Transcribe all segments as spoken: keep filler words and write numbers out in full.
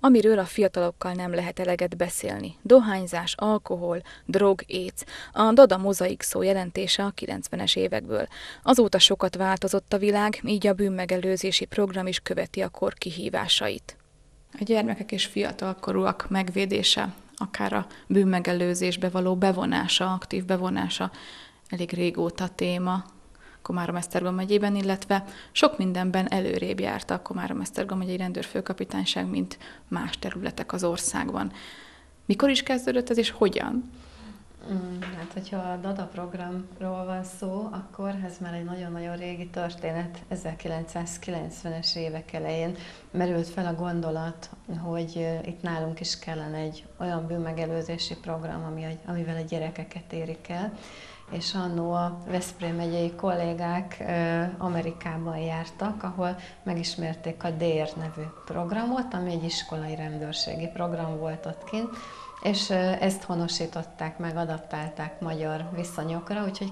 amiről a fiatalokkal nem lehet eleget beszélni. Dohányzás, alkohol, drog, éc. A Dada mozaik szó jelentése a kilencvenes évekből. Azóta sokat változott a világ, így a bűnmegelőzési program is követi a kor kihívásait. A gyermekek és fiatalkorúak megvédése, akár a bűnmegelőzésbe való bevonása, aktív bevonása elég régóta téma Komárom-Esztergom megyében, illetve sok mindenben előrébb járt a Komárom-Esztergom megyei rendőrfőkapitányság, mint más területek az országban. Mikor is kezdődött ez, és hogyan? Hát, hogyha a Dada programról van szó, akkor ez már egy nagyon-nagyon régi történet. ezerkilencszázkilencvenes évek elején merült fel a gondolat, hogy itt nálunk is kellene egy olyan bűnmegelőzési program, ami, amivel a gyerekeket érik el. És annó a Veszprém megyei kollégák Amerikában jártak, ahol megismerték a DÉR nevű programot, ami egy iskolai rendőrségi program volt ott kint, és ezt honosították meg, adaptálták magyar viszonyokra, úgyhogy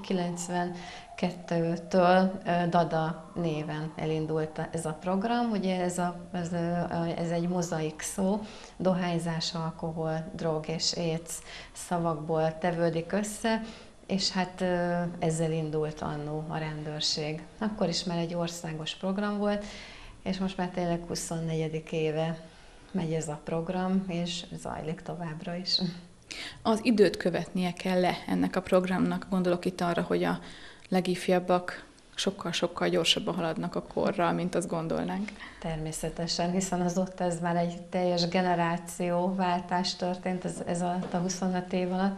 kilencvenkettőtől Dada néven elindult ez a program. Ugye ez, a, ez, ez egy mozaik szó, dohányzás, alkohol, drog és éc szavakból tevődik össze, és hát ezzel indult annó a rendőrség. Akkor is már egy országos program volt, és most már tényleg huszonnegyedik éve megy ez a program, és zajlik továbbra is. Az időt követnie kell-e ennek a programnak? Gondolok itt arra, hogy a legifjabbak sokkal-sokkal gyorsabban haladnak a korral, mint azt gondolnánk. Természetesen, hiszen azóta ez már egy teljes generációváltás történt, ez, ez alatt a huszonöt év alatt.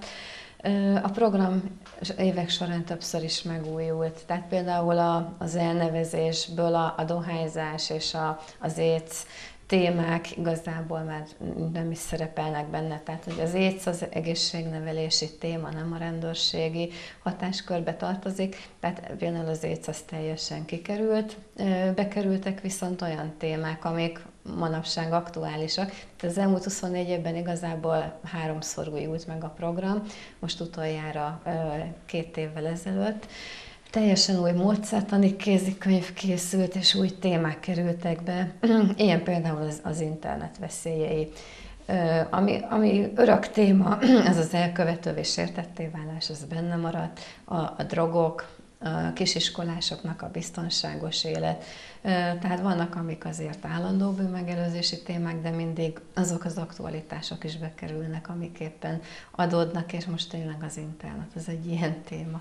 A program évek során többször is megújult, tehát például az elnevezésből a, a dohányzás és a, az éc témák igazából már nem is szerepelnek benne, tehát hogy az éc az egészségnevelési téma, nem a rendőrségi hatáskörbe tartozik, tehát például az éc az teljesen kikerült, bekerültek viszont olyan témák, amik manapság aktuálisak. Az elmúlt huszonnégy évben igazából háromszor újult meg a program, most utoljára két évvel ezelőtt. Teljesen új módszertani kézikönyv készült, és új témák kerültek be. Ilyen például az, az internet veszélyei. Ami, ami örök téma, az az elkövetővé sértetté válás, az benne maradt, a, a drogok, a kisiskolásoknak a biztonságos élet. Tehát vannak, amik azért állandó bűnmegelőzési témák, de mindig azok az aktualitások is bekerülnek, amik éppen adódnak, és most tényleg az internet az egy ilyen téma.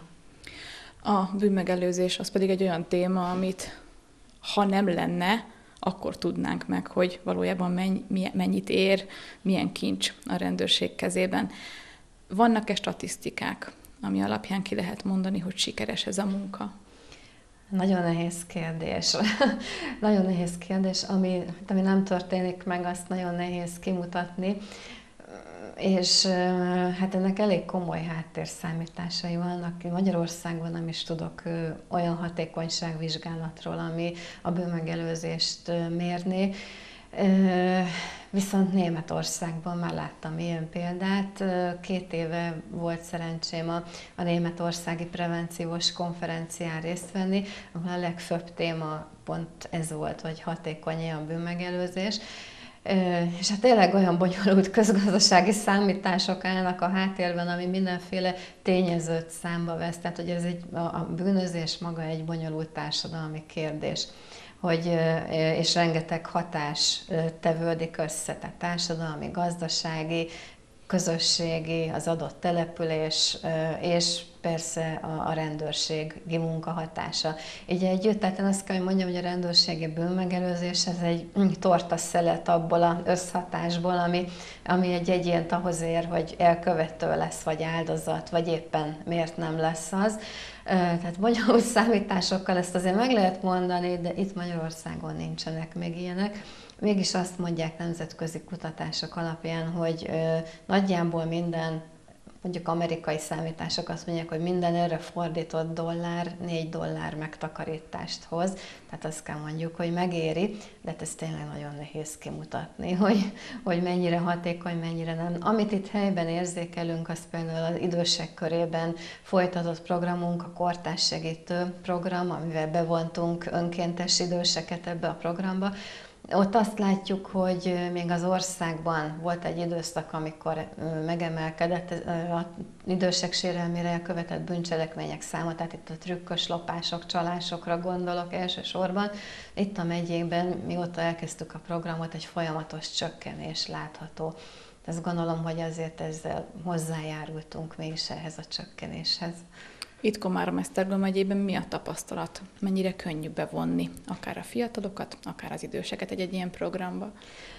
A bűnmegelőzés az pedig egy olyan téma, amit ha nem lenne, akkor tudnánk meg, hogy valójában mennyit ér, milyen kincs a rendőrség kezében. Vannak-e statisztikák, ami alapján ki lehet mondani, hogy sikeres ez a munka? Nagyon nehéz kérdés. Nagyon nehéz kérdés, ami, ami nem történik meg, azt nagyon nehéz kimutatni. És hát ennek elég komoly háttérszámításai vannak. Magyarországon nem is tudok olyan hatékonyságvizsgálatról, ami a bűnmegelőzést mérni. Viszont Németországban már láttam ilyen példát. Két éve volt szerencsém a, a németországi prevenciós konferencián részt venni, ahol a legfőbb téma pont ez volt, hogy hatékony a bűnmegelőzés. És hát tényleg olyan bonyolult közgazdasági számítások állnak a háttérben, ami mindenféle tényezőt számba vesz. Tehát, hogy ez egy, a bűnözés maga egy bonyolult társadalmi kérdés. Hogy, és rengeteg hatás tevődik össze, tehát társadalmi, gazdasági, közösségi, az adott település, és persze a, a rendőrségi munka hatása. Így együtt, tehát én azt kell, hogy mondjam, hogy a rendőrségi bűnmegelőzés ez egy tortaszelet abból az összhatásból, ami, ami egy egyént ahhoz ér, hogy elkövető lesz, vagy áldozat, vagy éppen miért nem lesz az. Tehát bonyolult számításokkal ezt azért meg lehet mondani, de itt Magyarországon nincsenek még ilyenek. Mégis azt mondják nemzetközi kutatások alapján, hogy ö, nagyjából minden, mondjuk amerikai számítások azt mondják, hogy minden erre fordított dollár négy dollár megtakarítást hoz. Tehát azt kell mondjuk, hogy megéri, de hát ez tényleg nagyon nehéz kimutatni, hogy, hogy mennyire hatékony, mennyire nem. Amit itt helyben érzékelünk, az például az idősek körében folytatott programunk, a kortárs segítő program, amivel bevontunk önkéntes időseket ebbe a programba. Ott azt látjuk, hogy még az országban volt egy időszak, amikor megemelkedett az idősek sérelmére elkövetett bűncselekmények száma, tehát itt a trükkös lopások, csalásokra gondolok elsősorban. Itt a megyékben, mióta elkezdtük a programot, egy folyamatos csökkenés látható. Ezt gondolom, hogy azért ezzel hozzájárultunk mi is ehhez a csökkenéshez. Itt Komárom-Esztergom megyében mi a tapasztalat? Mennyire könnyű bevonni akár a fiatalokat, akár az időseket egy-egy ilyen programba?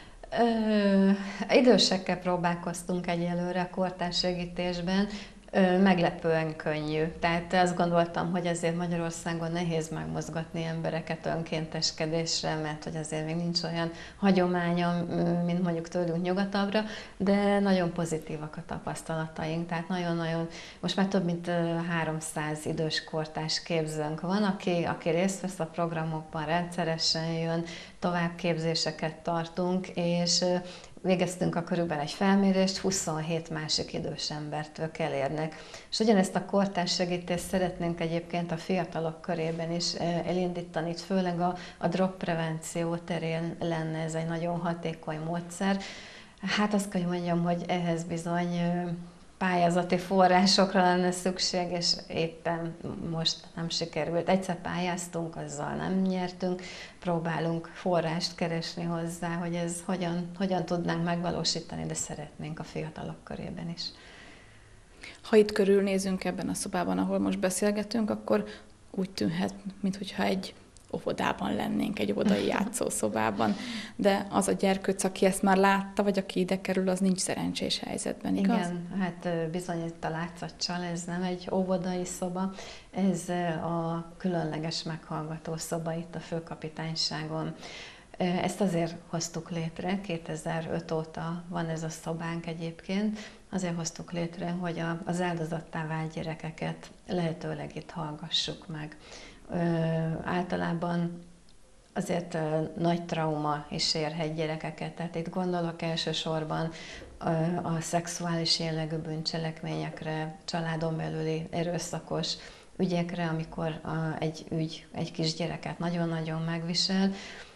Ö, idősekkel próbálkoztunk egyelőre a kortárssegítésben, Ö, meglepően könnyű. Tehát azt gondoltam, hogy azért Magyarországon nehéz megmozgatni embereket önkénteskedésre, mert hogy azért még nincs olyan hagyománya, mint mondjuk tőlünk nyugatabbra, de nagyon pozitívak a tapasztalataink. Tehát nagyon-nagyon, most már több mint háromszáz idős kortárs képzőnk van, aki, aki részt vesz a programokban, rendszeresen jön, továbbképzéseket tartunk, és végeztünk a körükben egy felmérést, huszonhét másik idős embert ők elérnek. És ugyanezt a kortárssegítést szeretnénk egyébként a fiatalok körében is elindítani, itt főleg a, a drogprevenció terén lenne ez egy nagyon hatékony módszer. Hát azt kell, hogy mondjam, hogy ehhez bizony pályázati forrásokra lenne szükség, és éppen most nem sikerült. Egyszer pályáztunk, azzal nem nyertünk, próbálunk forrást keresni hozzá, hogy ez hogyan, hogyan tudnánk megvalósítani, de szeretnénk a fiatalok körében is. Ha itt körülnézünk ebben a szobában, ahol most beszélgetünk, akkor úgy tűnhet, mintha egy óvodában lennénk, egy óvodai játszószobában, de az a gyerkőc, aki ezt már látta, vagy aki ide kerül, az nincs szerencsés helyzetben, igaz? Igen, hát bizony itt a látszatcsal, ez nem egy óvodai szoba, ez a különleges meghallgató szoba itt a főkapitányságon. Ezt azért hoztuk létre, kétezer-öt óta van ez a szobánk egyébként, azért hoztuk létre, hogy az áldozattá vált gyerekeket lehetőleg itt hallgassuk meg. Ö, általában azért ö, nagy trauma is érhet gyerekeket, tehát itt gondolok elsősorban ö, a szexuális jellegű bűncselekményekre, családon belüli erőszakos ügyekre, amikor a, egy ügy egy kisgyereket nagyon-nagyon megvisel,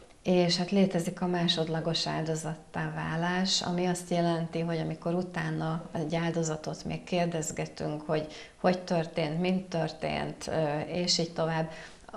és hát létezik a másodlagos áldozattá válás, ami azt jelenti, hogy amikor utána egy áldozatot még kérdezgetünk, hogy hogy történt, mint történt, és így tovább,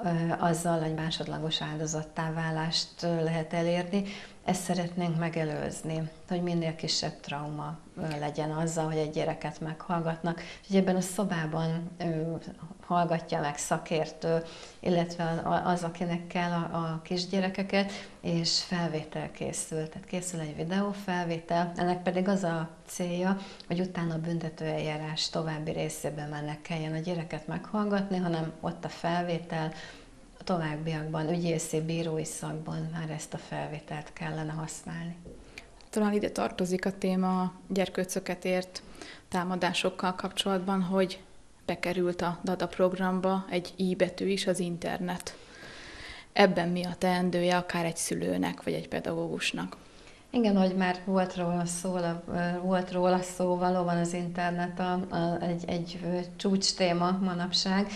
azzal egy másodlagos áldozattá válást lehet elérni. Ezt szeretnénk megelőzni, hogy minél kisebb trauma legyen azzal, hogy egy gyereket meghallgatnak. Úgyhogy ebben a szobában hallgatja meg szakértő, illetve az, akinek kell a, a kisgyerekeket, és felvétel készül. Tehát készül egy videófelvétel, ennek pedig az a célja, hogy utána a büntetőeljárás további részében már ne kelljen a gyereket meghallgatni, hanem ott a felvétel, a továbbiakban ügyészi, bírói szakban már ezt a felvételt kellene használni. Talán ide tartozik a téma a gyerkőcöket ért támadásokkal kapcsolatban, hogy bekerült a DADA programba egy i betű is, az internet. Ebben mi a teendője akár egy szülőnek, vagy egy pedagógusnak? Igen, hogy már volt róla szó, volt róla szó valóban az internet a, a, egy, egy csúcs téma manapság.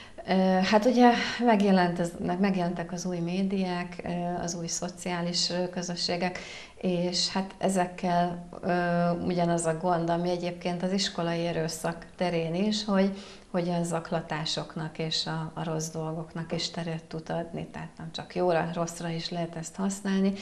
Hát ugye megjelent, megjelentek az új médiák, az új szociális közösségek, és hát ezekkel ugyanaz a gond, ami egyébként az iskolai erőszak terén is, hogy, hogy a zaklatásoknak és a, a rossz dolgoknak is teret tud adni, tehát nem csak jóra, rosszra is lehet ezt használni.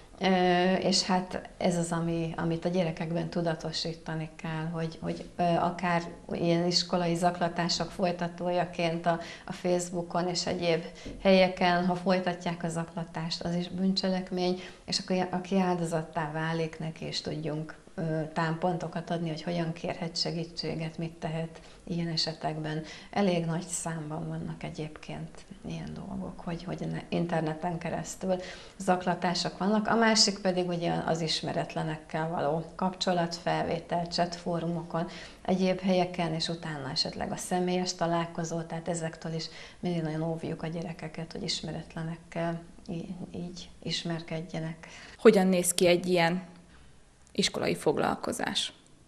És hát ez az, ami, amit a gyerekekben tudatosítani kell, hogy, hogy akár ilyen iskolai zaklatások folytatójaként a, a Facebookon és egyéb helyeken, ha folytatják a zaklatást, az is bűncselekmény, és akkor aki áldozattá válik, neki is tudjunk támpontokat adni, hogy hogyan kérhet segítséget, mit tehet ilyen esetekben. Elég nagy számban vannak egyébként ilyen dolgok, hogy, hogy interneten keresztül zaklatások vannak. A másik pedig ugye az ismeretlenekkel való kapcsolatfelvétel, chatfórumokon, egyéb helyeken, és utána esetleg a személyes találkozó, tehát ezektől is mindig nagyon óvjuk a gyerekeket, hogy ismeretlenekkel így, így ismerkedjenek. Hogyan néz ki egy ilyen iskolai foglalkozás?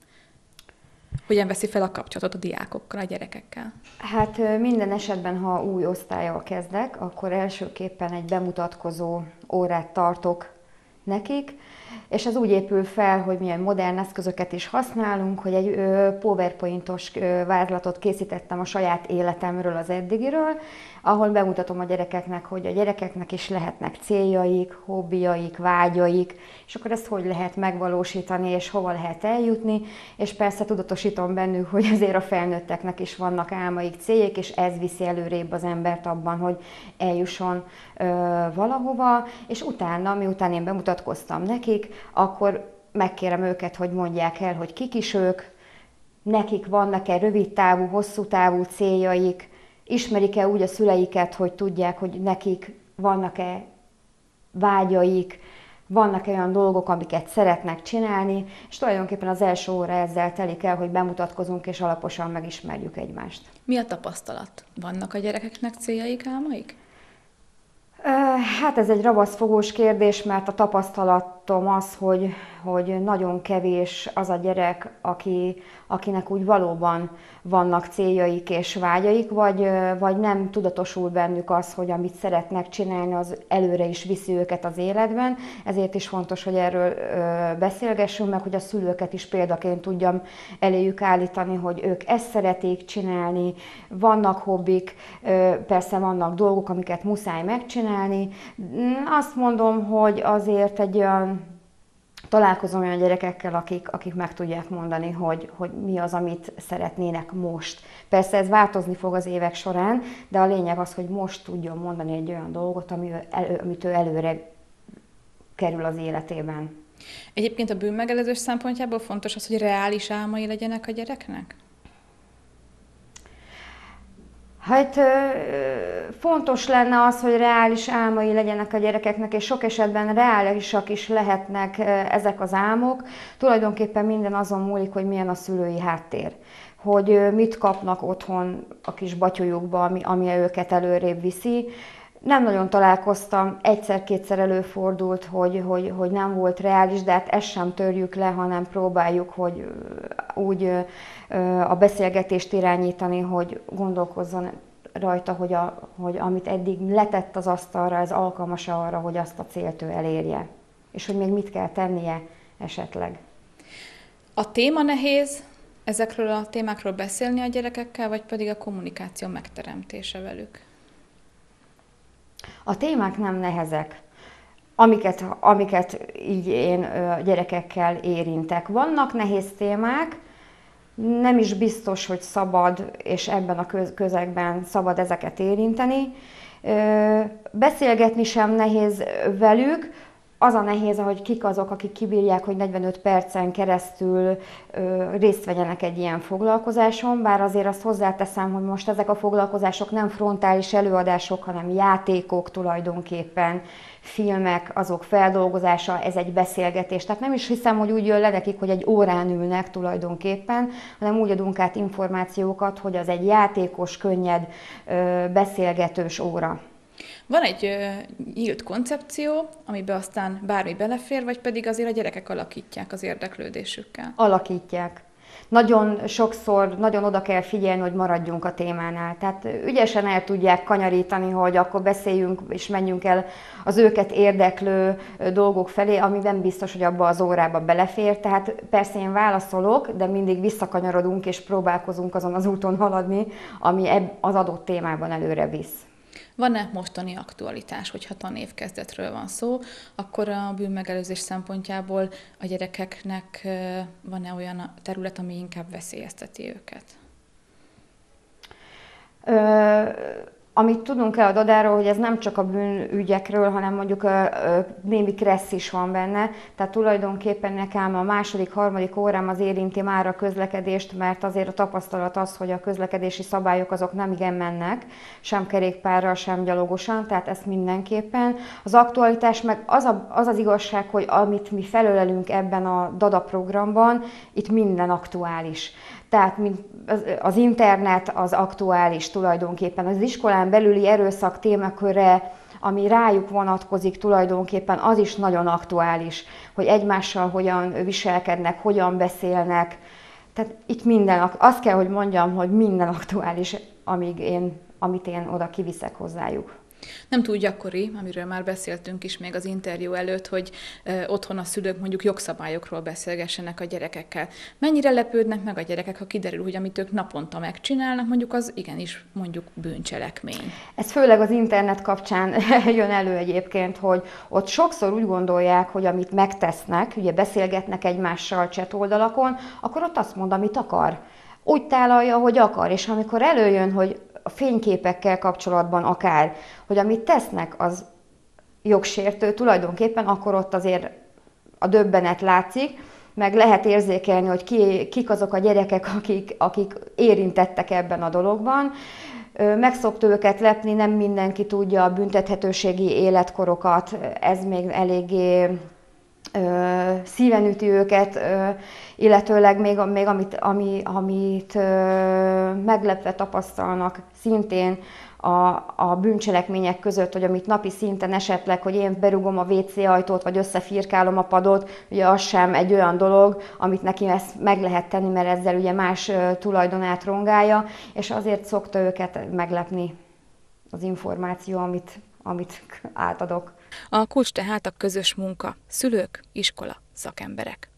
Hogyan veszi fel a kapcsolatot a diákokkal, a gyerekekkel? Hát minden esetben, ha új osztállyal kezdek, akkor elsőképpen egy bemutatkozó órát tartok nekik, és ez úgy épül fel, hogy milyen modern eszközöket is használunk, hogy egy PowerPointos vázlatot készítettem a saját életemről, az eddigiről, ahol bemutatom a gyerekeknek, hogy a gyerekeknek is lehetnek céljaik, hobbiaik, vágyaik, és akkor ezt hogy lehet megvalósítani, és hova lehet eljutni, és persze tudatosítom bennük, hogy azért a felnőtteknek is vannak álmaik, céljaik, és ez viszi előrébb az embert abban, hogy eljusson ö, valahova, és utána, miután én bemutatkoztam nekik, akkor megkérem őket, hogy mondják el, hogy kik is ők, nekik vannak-e rövid távú, hosszú távú céljaik, ismerik-e úgy a szüleiket, hogy tudják, hogy nekik vannak-e vágyaik, vannak-e olyan dolgok, amiket szeretnek csinálni, és tulajdonképpen az első óra ezzel telik el, hogy bemutatkozunk és alaposan megismerjük egymást. Mi a tapasztalat? Vannak a gyerekeknek céljaik, álmaik? Hát ez egy ravaszfogós kérdés, mert a tapasztalatom az, hogy, hogy nagyon kevés az a gyerek, aki, akinek úgy valóban vannak céljaik és vágyaik, vagy, vagy nem tudatosul bennük az, hogy amit szeretnek csinálni, az előre is viszi őket az életben. Ezért is fontos, hogy erről beszélgessünk meg, hogy a szülőket is példaként tudjam eléjük állítani, hogy ők ezt szeretik csinálni, vannak hobbik, persze vannak dolgok, amiket muszáj megcsinálni. Azt mondom, hogy azért egy olyan találkozom olyan gyerekekkel, akik, akik meg tudják mondani, hogy, hogy mi az, amit szeretnének most. Persze ez változni fog az évek során, de a lényeg az, hogy most tudjon mondani egy olyan dolgot, ami elő, amit ő előre kerül az életében. Egyébként a bűnmegelőzés szempontjából fontos az, hogy reális álmai legyenek a gyereknek? Hát fontos lenne az, hogy reális álmai legyenek a gyerekeknek, és sok esetben reálisak is lehetnek ezek az álmok. Tulajdonképpen minden azon múlik, hogy milyen a szülői háttér. Hogy mit kapnak otthon a kis batyujukba, ami, ami őket előrébb viszi. Nem nagyon találkoztam, egyszer-kétszer előfordult, hogy, hogy, hogy nem volt reális, de hát ezt sem törjük le, hanem próbáljuk, hogy úgy a beszélgetést irányítani, hogy gondolkozzon rajta, hogy, a, hogy amit eddig letett az asztalra, ez alkalmas arra, hogy azt a célt ő elérje. És hogy még mit kell tennie esetleg. A téma nehéz, ezekről a témákról beszélni a gyerekekkel, vagy pedig a kommunikáció megteremtése velük? A témák nem nehezek, amiket, amiket így én gyerekekkel érintek. Vannak nehéz témák, nem is biztos, hogy szabad, és ebben a közegben szabad ezeket érinteni. Beszélgetni sem nehéz velük, az a nehéz, hogy kik azok, akik kibírják, hogy negyvenöt percen keresztül ö, részt vegyenek egy ilyen foglalkozáson, bár azért azt hozzáteszem, hogy most ezek a foglalkozások nem frontális előadások, hanem játékok tulajdonképpen, filmek, azok feldolgozása, ez egy beszélgetés. Tehát nem is hiszem, hogy úgy jön le nekik, hogy egy órán ülnek tulajdonképpen, hanem úgy adunk át információkat, hogy az egy játékos, könnyed, ö, beszélgetős óra. Van egy ö, nyílt koncepció, amiben aztán bármi belefér, vagy pedig azért a gyerekek alakítják az érdeklődésükkel? Alakítják. Nagyon sokszor, nagyon oda kell figyelni, hogy maradjunk a témánál. Tehát ügyesen el tudják kanyarítani, hogy akkor beszéljünk és menjünk el az őket érdeklő dolgok felé, ami nem biztos, hogy abba az órába belefér. Tehát persze én válaszolok, de mindig visszakanyarodunk és próbálkozunk azon az úton haladni, ami az adott témában előre visz. Van-e mostani aktualitás, hogyha tanévkezdetről van szó, akkor a bűnmegelőzés szempontjából a gyerekeknek van-e olyan terület, ami inkább veszélyezteti őket? Ö- Amit tudunk el a Dadáról, hogy ez nem csak a bűnügyekről, hanem mondjuk a, a némi kressz is van benne. Tehát tulajdonképpen nekem a második, harmadik órám az érinti már a közlekedést, mert azért a tapasztalat az, hogy a közlekedési szabályok azok nem igen mennek, sem kerékpárral, sem gyalogosan, tehát ezt mindenképpen. Az aktualitás meg az, a, az az igazság, hogy amit mi felölelünk ebben a Dada programban, itt minden aktuális. Tehát az internet az aktuális tulajdonképpen, az iskolán belüli erőszak témaköre, ami rájuk vonatkozik tulajdonképpen, az is nagyon aktuális, hogy egymással hogyan viselkednek, hogyan beszélnek. Tehát itt minden, azt kell, hogy mondjam, hogy minden aktuális, amíg én, amit én oda kiviszek hozzájuk. Nem túl gyakori, amiről már beszéltünk is még az interjú előtt, hogy ö, otthon a szülők mondjuk jogszabályokról beszélgessenek a gyerekekkel. Mennyire lepődnek meg a gyerekek, ha kiderül, hogy amit ők naponta megcsinálnak, mondjuk az igenis mondjuk bűncselekmény? Ez főleg az internet kapcsán jön elő egyébként, hogy ott sokszor úgy gondolják, hogy amit megtesznek, ugye beszélgetnek egymással chat oldalakon, akkor ott azt mond, amit akar. Úgy tálalja, hogy akar, és amikor előjön, hogy a fényképekkel kapcsolatban akár, hogy amit tesznek, az jogsértő tulajdonképpen, akkor ott azért a döbbenet látszik, meg lehet érzékelni, hogy ki, kik azok a gyerekek, akik, akik érintettek ebben a dologban. Meg szokta őket lepni, nem mindenki tudja a büntethetőségi életkorokat, ez még eléggé ö, szíven üti őket, ö, illetőleg még, még amit, ami, amit ö, meglepve tapasztalnak szintén a, a bűncselekmények között, hogy amit napi szinten esetleg, hogy én berugom a vé cé ajtót, vagy összefirkálom a padot, ugye az sem egy olyan dolog, amit neki ezt meg lehet tenni, mert ezzel ugye más tulajdonát rongálja, és azért szokta őket meglepni az információ, amit, amit átadok. A kulcs tehát a közös munka, szülők, iskola, szakemberek.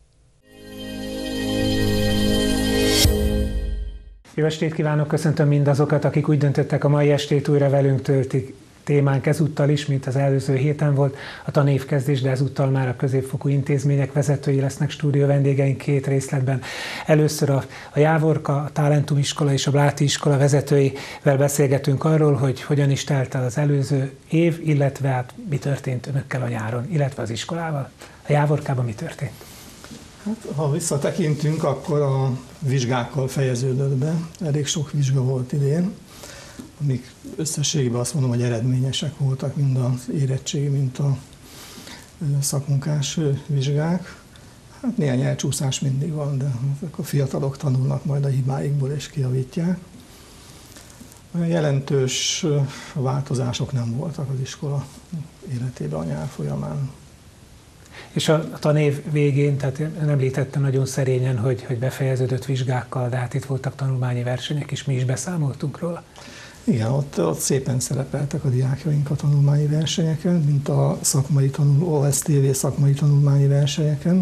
Jó estét kívánok, köszöntöm mindazokat, akik úgy döntöttek, a mai estét újra velünk töltik. Témánk ezúttal is, mint az előző héten volt, a tanévkezdés, de ezúttal már a középfokú intézmények vezetői lesznek stúdió vendégeink két részletben. Először a, a Jávorka, a Talentum iskola és a Bláti iskola vezetőivel beszélgetünk arról, hogy hogyan is telt el az előző év, illetve hát mi történt önökkel a nyáron, illetve az iskolával. A Jávorkában mi történt? Hát, ha visszatekintünk, akkor a vizsgákkal fejeződött be. Elég sok vizsga volt idén, amik összességében azt mondom, hogy eredményesek voltak, mind az érettségi, mint a szakmunkás vizsgák. Hát néhány elcsúszás mindig van, de ezek a fiatalok tanulnak majd a hibáikból és kijavítják. Olyan jelentős változások nem voltak az iskola életében a nyár folyamán. És a tanév végén, tehát nem említettem nagyon szerényen, hogy, hogy befejeződött vizsgákkal, de hát itt voltak tanulmányi versenyek, és mi is beszámoltunk róla. Igen, ott, ott szépen szerepeltek a diákjaink a tanulmányi versenyeken, mint a szakmai tanul, o es té vé szakmai tanulmányi versenyeken.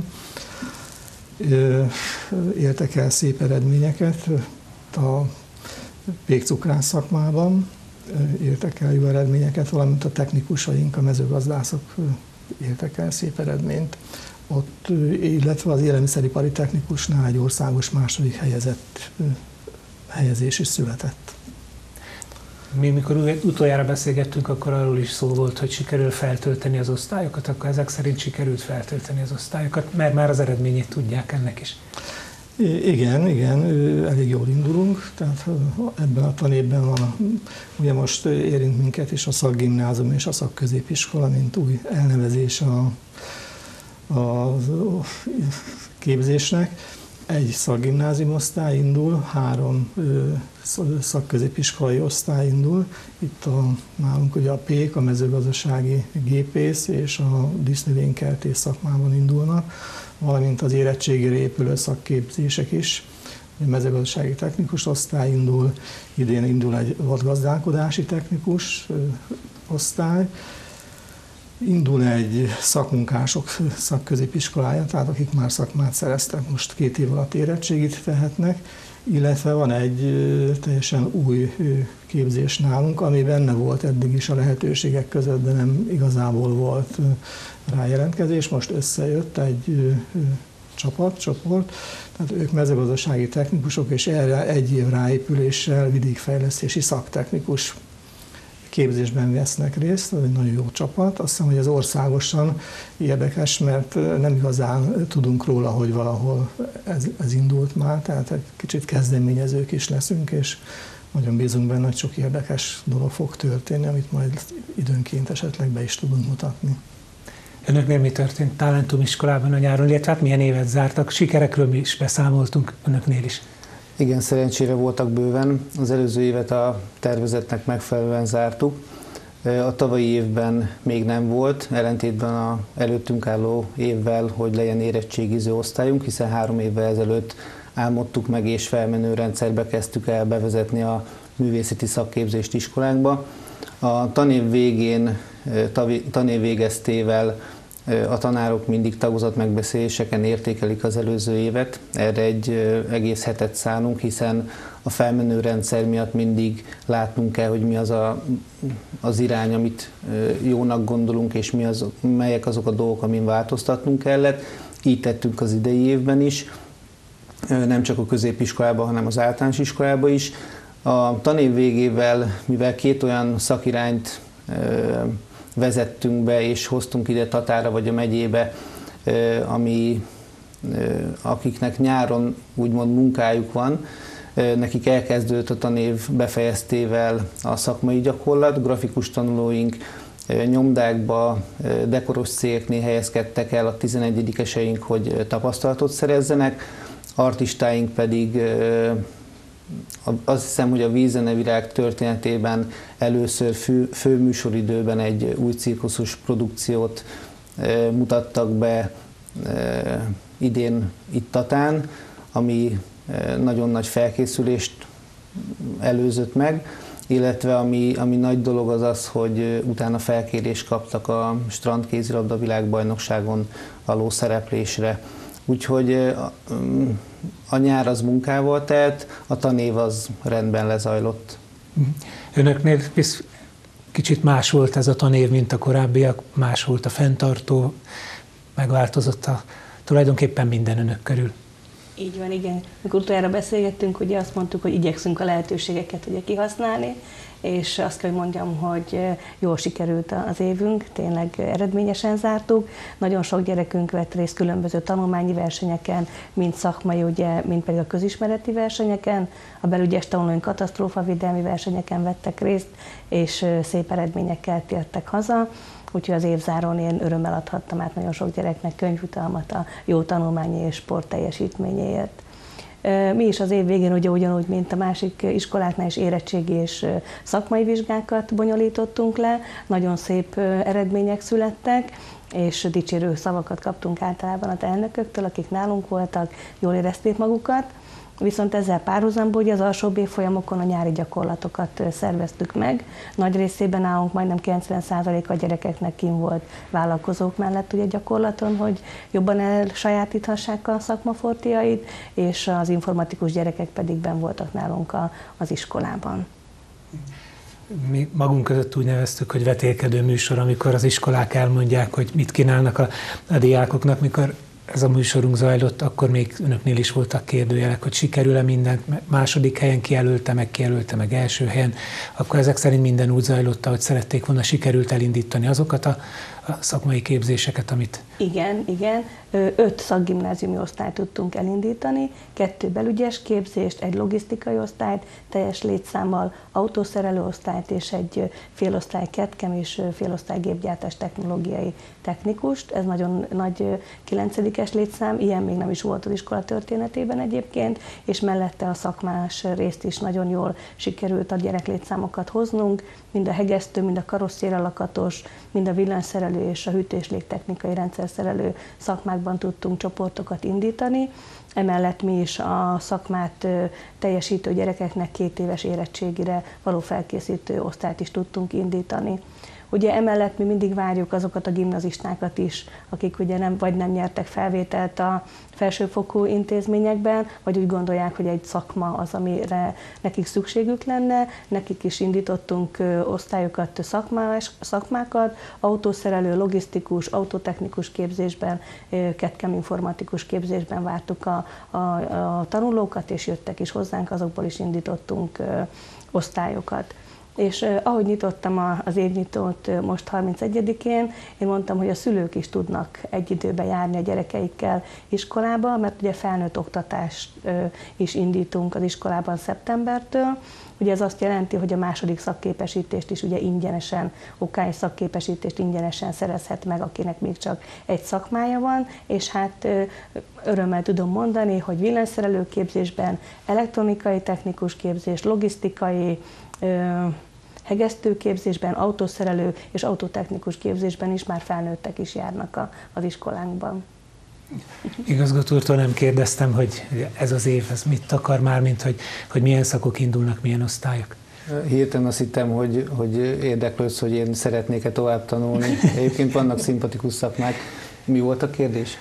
Értek el szép eredményeket a pékcukrász szakmában, értek el jó eredményeket, valamint a technikusaink, a mezőgazdászok értek el szép eredményt. Ott, illetve az élelmiszeripari technikusnál egy országos második helyezett helyezés is született. Mi, mikor utoljára beszélgettünk, akkor arról is szó volt, hogy sikerül feltölteni az osztályokat, akkor ezek szerint sikerült feltölteni az osztályokat, mert már az eredményét tudják ennek is. Igen, igen, elég jól indulunk, tehát ebben a tanévben van, ugye most érint minket is a szakgimnázium és a szakközépiskola, mint új elnevezés a, a képzésnek. Egy szakgimnázium osztály indul, három szakközépiskolai osztály indul. Itt a, nálunk ugye a pék, a mezőgazdasági gépész és a dísznövénykertész szakmában indulnak, valamint az érettségére épülő szakképzések is. A mezőgazdasági technikus osztály indul, idén indul egy vadgazdálkodási technikus osztály, indul egy szakmunkások szakközépiskolája, tehát akik már szakmát szereztek, most két év alatt érettségit tehetnek, illetve van egy teljesen új képzés nálunk, ami benne volt eddig is a lehetőségek között, de nem igazából volt rá jelentkezés. Most összejött egy csapat, csoport, tehát ők mezőgazdasági technikusok, és erre egy év ráépüléssel vidékfejlesztési szaktechnikus képzésben vesznek részt, ez egy nagyon jó csapat. Azt hiszem, hogy ez országosan érdekes, mert nem igazán tudunk róla, hogy valahol ez, ez indult már, tehát egy kicsit kezdeményezők is leszünk, és nagyon bízunk benne, hogy sok érdekes dolog fog történni, amit majd időnként esetleg be is tudunk mutatni. Önöknél mi történt Talentum iskolában a nyáron, illetve hát milyen évet zártak? Sikerekről mi is beszámoltunk önöknél is. Igen, szerencsére voltak bőven. Az előző évet a tervezetnek megfelelően zártuk. A tavalyi évben még nem volt, ellentétben az előttünk álló évvel, hogy legyen érettségiző osztályunk, hiszen három évvel ezelőtt álmodtuk meg és felmenő rendszerbe kezdtük el bevezetni a művészeti szakképzést iskolákba. A tanév végén, tanév végeztével a tanárok mindig tagozat megbeszéléseken értékelik az előző évet. Erre egy egész hetet szánunk, hiszen a felmenő rendszer miatt mindig látnunk kell, hogy mi az a, az irány, amit jónak gondolunk, és mi az, melyek azok a dolgok, amin változtatnunk kellett. Így tettünk az idei évben is, nem csak a középiskolában, hanem az általános iskolában is. A tanév végével, mivel két olyan szakirányt vezettünk be, és hoztunk ide Tatára vagy a megyébe, ami, akiknek nyáron úgymond munkájuk van, nekik elkezdődött a tanév befejeztével a szakmai gyakorlat, grafikus tanulóink nyomdákba, dekoros cégeknél helyezkedtek el a tizenegyedikeseink, hogy tapasztalatot szerezzenek, artistáink pedig azt hiszem, hogy a Vízzenevirág történetében először fő, főműsoridőben egy új cirkuszos produkciót e, mutattak be e, idén itt Tatán, ami e, nagyon nagy felkészülést előzött meg, illetve ami, ami nagy dolog az az, hogy utána felkérést kaptak a strandkézilabda világbajnokságon való szereplésre. Úgyhogy a nyár az munkával telt, a tanév az rendben lezajlott. Önöknél kicsit más volt ez a tanév, mint a korábbiak, más volt a fenntartó, megváltozott a, tulajdonképpen minden önök körül. Így van, igen. Mikor utoljára beszélgettünk, ugye azt mondtuk, hogy igyekszünk a lehetőségeket ugye kihasználni, és azt kell, hogy mondjam, hogy jól sikerült az évünk, tényleg eredményesen zártuk. Nagyon sok gyerekünk vett részt különböző tanulmányi versenyeken, mind szakmai, ugye, mind pedig a közismereti versenyeken. A belügyes tanulóink katasztrófavédelmi versenyeken vettek részt, és szép eredményekkel tértek haza. Úgyhogy az évzáron én örömmel adhattam át nagyon sok gyereknek könyvjutalmat a jó tanulmányi és sport teljesítményéért. Mi is az év végén ugye ugyanúgy, mint a másik iskoláknál is érettségi és szakmai vizsgákat bonyolítottunk le. Nagyon szép eredmények születtek, és dicsérő szavakat kaptunk általában az elnököktől, akik nálunk voltak, jól érezték magukat. Viszont ezzel párhuzamban ugye az alsóbb évfolyamokon a nyári gyakorlatokat szerveztük meg. Nagy részében nálunk majdnem kilencven százalék a gyerekeknek kint volt vállalkozók mellett ugye gyakorlaton, hogy jobban elsajátíthassák a szakmafortiait, és az informatikus gyerekek pedig benn voltak nálunk a, az iskolában. Mi magunk között úgy neveztük, hogy vetélkedő műsor, amikor az iskolák elmondják, hogy mit kínálnak a, a diákoknak, mikor ez a műsorunk zajlott, akkor még önöknél is voltak kérdőjelek, hogy sikerül-e mindent, második helyen kijelölte meg, kijelölte meg első helyen, akkor ezek szerint minden úgy zajlott, ahogy szerették volna, sikerült elindítani azokat a, a szakmai képzéseket, amit... Igen, igen. Öt szakgimnáziumi osztályt tudtunk elindítani, kettő belügyes képzést, egy logisztikai osztályt, teljes létszámmal, autószerelő osztályt és egy félosztály ketkem és félosztály gépgyártás technológiai technikust. Ez nagyon nagy kilencedikes létszám, ilyen még nem is volt az iskola történetében egyébként, és mellette a szakmás részt is nagyon jól sikerült a gyereklétszámokat hoznunk, mind a hegesztő, mind a karosszéralakatos, mind a villanyszerelő és a hűtés-légtechnikai rendszerszerelő szakmákban tudtunk csoportokat indítani. Emellett mi is a szakmát teljesítő gyerekeknek két éves érettségire való felkészítő osztályt is tudtunk indítani. Ugye emellett mi mindig várjuk azokat a gimnazistákat is, akik ugye nem, vagy nem nyertek felvételt a felsőfokú intézményekben, vagy úgy gondolják, hogy egy szakma az, amire nekik szükségük lenne. Nekik is indítottunk osztályokat, szakmás, szakmákat, autószerelő, logisztikus, autotechnikus képzésben, ketkem informatikus képzésben vártuk a, a, a tanulókat, és jöttek is hozzánk, azokból is indítottunk osztályokat. És eh, ahogy nyitottam a, az évnyitót eh, most harmincegyedikén, én mondtam, hogy a szülők is tudnak egy időben járni a gyerekeikkel iskolába, mert ugye felnőtt oktatást eh, is indítunk az iskolában szeptembertől. Ugye ez azt jelenti, hogy a második szakképesítést is ugye ingyenesen, okály szakképesítést ingyenesen szerezhet meg, akinek még csak egy szakmája van, és hát eh, örömmel tudom mondani, hogy villanyszerelő képzésben, elektronikai technikus képzés, logisztikai, hegesztőképzésben, autószerelő és autotechnikus képzésben is már felnőttek is járnak a, az iskolánkban. Igazgató úrtól nem kérdeztem, hogy ez az év ez mit akar már, mint hogy, hogy milyen szakok indulnak, milyen osztályok? Hirtelen azt hittem, hogy, hogy érdeklődsz, hogy én szeretnék-e tovább tanulni. Egyébként vannak szimpatikus szakmák. Mi volt a kérdés?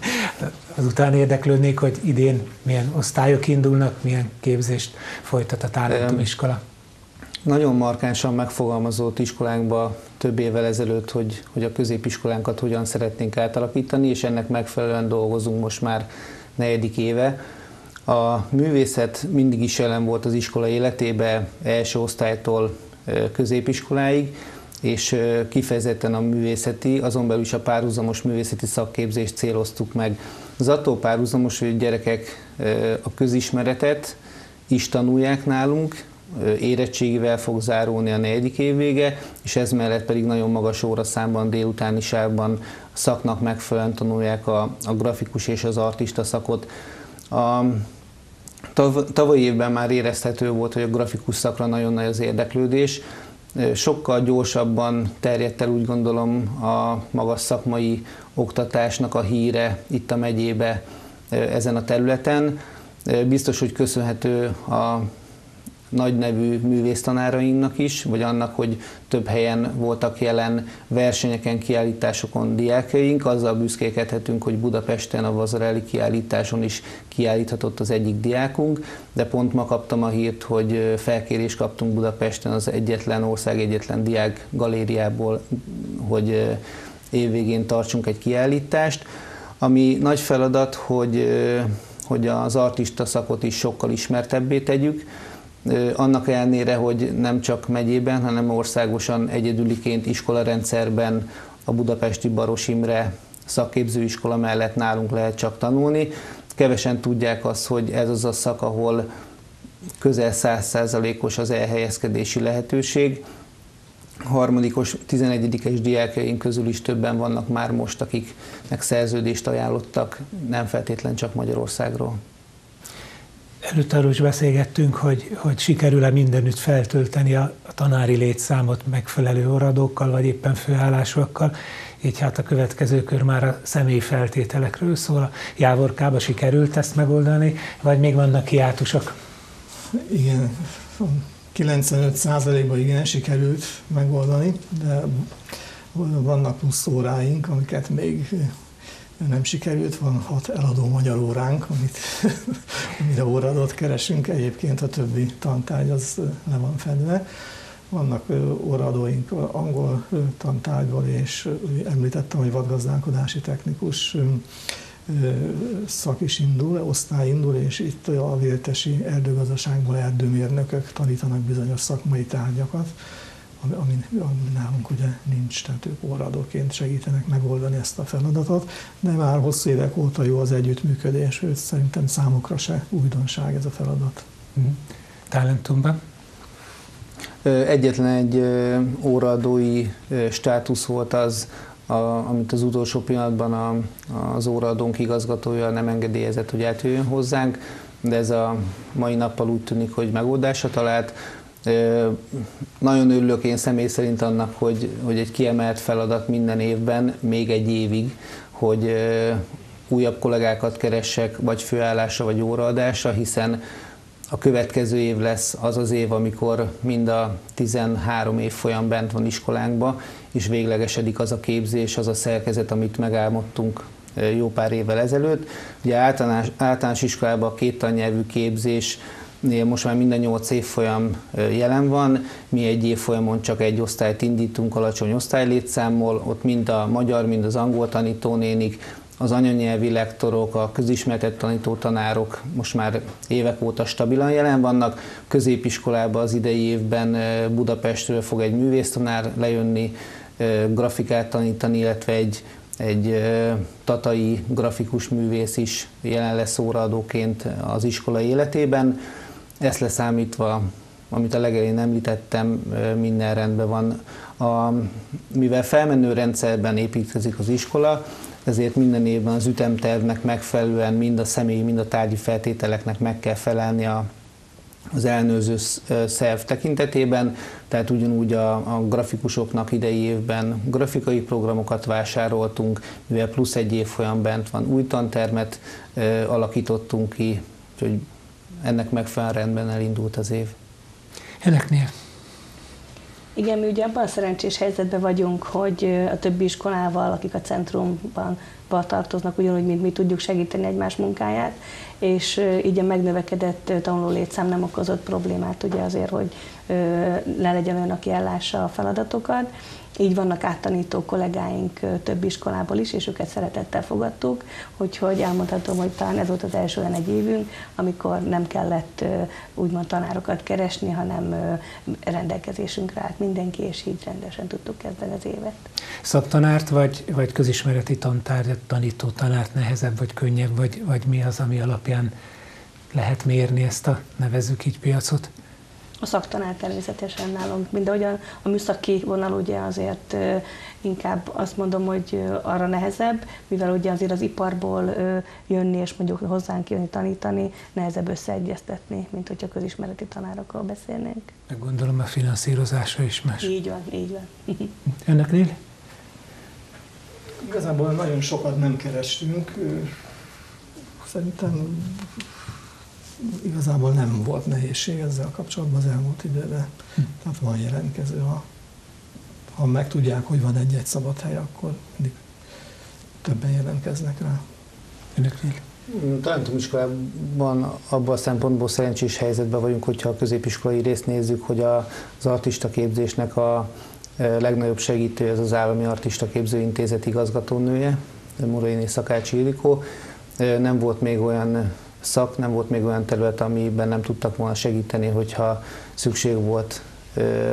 Azután érdeklődnék, hogy idén milyen osztályok indulnak, milyen képzést folytat a Talentumiskola. Nagyon markánsan megfogalmazott iskolánkba több évvel ezelőtt, hogy, hogy a középiskolánkat hogyan szeretnénk átalakítani, és ennek megfelelően dolgozunk most már negyedik éve. A művészet mindig is jelen volt az iskola életében, első osztálytól középiskoláig, és kifejezetten a művészeti, azon belül is a párhuzamos művészeti szakképzést céloztuk meg. Az attól párhuzamos, hogy a gyerekek a közismeretet is tanulják nálunk, érettségivel fog zárulni a negyedik év vége, és ez mellett pedig nagyon magas óraszámban, délutáni sávban a szaknak megfelelően tanulják a, a grafikus és az artista szakot. A tav, tavalyi évben már érezhető volt, hogy a grafikus szakra nagyon nagy az érdeklődés. Sokkal gyorsabban terjedt el, úgy gondolom, a magas szakmai oktatásnak a híre itt a megyébe ezen a területen. Biztos, hogy köszönhető a nagy nevű művésztanárainknak is, vagy annak, hogy több helyen voltak jelen versenyeken, kiállításokon diákjaink. Azzal büszkélkedhetünk, hogy Budapesten a Vazarelli kiállításon is kiállíthatott az egyik diákunk, de pont ma kaptam a hírt, hogy felkérést kaptunk Budapesten az egyetlen ország egyetlen diák galériából, hogy évvégén tartsunk egy kiállítást. Ami nagy feladat, hogy, hogy az artista szakot is sokkal ismertebbé tegyük, annak ellenére, hogy nem csak megyében, hanem országosan egyedüliként iskolarendszerben a budapesti Baros Imre szakképzőiskola mellett nálunk lehet csak tanulni. Kevesen tudják azt, hogy ez az a szak, ahol közel száz százalékos az elhelyezkedési lehetőség. Harmadikos, tizenegyedikes diákjaink közül is többen vannak már most, akiknek szerződést ajánlottak, nem feltétlen csak Magyarországról. Előtt arról is beszélgettünk, hogy, hogy sikerül-e mindenütt feltölteni a, a tanári létszámot megfelelő oradókkal, vagy éppen főállásokkal. Így hát a következő kör már a személyi feltételekről szól. A Jávorkába sikerült ezt megoldani, vagy még vannak hiátusok? Igen, kilencvenöt százalékban igen, sikerült megoldani, de vannak plusz óráink, amiket még nem sikerült, van hat eladó magyar óránk, amit, amire óradót keresünk, egyébként a többi tantárgy az le van fedve. Vannak óradóink angol tantárgyból, és említettem, hogy vadgazdálkodási technikus szak is indul, osztály indul, és itt a vértesi erdőgazdaságból erdőmérnökök tanítanak bizonyos szakmai tárgyakat, ami, ami, ami nálunk ugye nincs, tehát ők óradóként segítenek megoldani ezt a feladatot, de már hosszú évek óta jó az együttműködés, őt szerintem számukra se újdonság ez a feladat. Talentumban? Egyetlen egy óraadói státusz volt az, a, amit az utolsó pillanatban a, az óraadónk igazgatója nem engedélyezett, hogy átjöjjön hozzánk, de ez a mai nappal úgy tűnik, hogy megoldásra talált. Nagyon örülök én személy szerint annak, hogy, hogy egy kiemelt feladat minden évben, még egy évig, hogy újabb kollégákat keressek, vagy főállásra, vagy óraadásra, hiszen a következő év lesz az az év, amikor mind a tizenhárom évfolyam bent van iskolánkba, és véglegesedik az a képzés, az a szerkezet, amit megálmodtunk jó pár évvel ezelőtt. Ugye általános, általános iskolában a két tannyelvű képzés most már minden nyolc évfolyam jelen van, mi egy évfolyamon csak egy osztályt indítunk alacsony osztálylétszámmal, ott mind a magyar, mind az angol tanítónénik, az anyanyelvi lektorok, a közismertett tanítótanárok most már évek óta stabilan jelen vannak. Középiskolában az idei évben Budapestről fog egy művésztanár lejönni, grafikát tanítani, illetve egy, egy tatai grafikus művész is jelen lesz óraadóként az iskola életében. Ezt leszámítva, amit a legelején említettem, minden rendben van. A, mivel felmenő rendszerben építkezik az iskola, ezért minden évben az ütemtervnek megfelelően mind a személyi, mind a tárgyi feltételeknek meg kell felelni a, az ellenőrző szerv tekintetében, tehát ugyanúgy a, a grafikusoknak idei évben grafikai programokat vásároltunk, mivel plusz egy évfolyam bent van, új tantermet e, alakítottunk ki, úgyhogy ennek megfelelően rendben elindult az év. Önöknél? Igen, mi ugye abban a szerencsés helyzetben vagyunk, hogy a többi iskolával, akik a centrumban tartoznak, ugyanúgy, mint mi tudjuk segíteni egymás munkáját, és így a megnövekedett tanuló létszám nem okozott problémát ugye azért, hogy le legyen olyan, aki ellássa a feladatokat. Így vannak áttanító kollégáink több iskolából is, és őket szeretettel fogadtuk, úgyhogy elmondhatom, hogy talán ez volt az első olyan egy évünk, amikor nem kellett úgymond tanárokat keresni, hanem rendelkezésünkre állt mindenki, és így rendesen tudtuk kezdeni az évet. Szaktanárt vagy, vagy közismereti tantárgyat tanító tanárt nehezebb vagy könnyebb, vagy, vagy mi az, ami alapján lehet mérni ezt a, nevezzük így, piacot? A szaktanár természetesen nálunk, mindahogyan a műszaki vonal ugye azért inkább azt mondom, hogy arra nehezebb, mivel ugye azért az iparból jönni és mondjuk hozzánk jönni tanítani, nehezebb összeegyeztetni, mint hogyha közismereti tanárokról beszélnénk. Meg gondolom a finanszírozása is más. Így van, így van. Önöknél? Igazából nagyon sokat nem kerestünk. Szerintem igazából nem volt nehézség ezzel kapcsolatban az elmúlt időben. Hm. Tehát van jelentkező, ha, ha megtudják, hogy van egy-egy szabad hely, akkor mindig többen jelentkeznek rá. Önöknél? Tanítóiskolában abban a szempontból szerencsés helyzetben vagyunk, hogyha a középiskolai részt nézzük, hogy az artista képzésnek a legnagyobb segítő az az Állami Artista Képzőintézet igazgatónője, Morainé Szakácsi Ildikó. Nem volt még olyan szak, nem volt még olyan terület, amiben nem tudtak volna segíteni, hogyha szükség volt ö,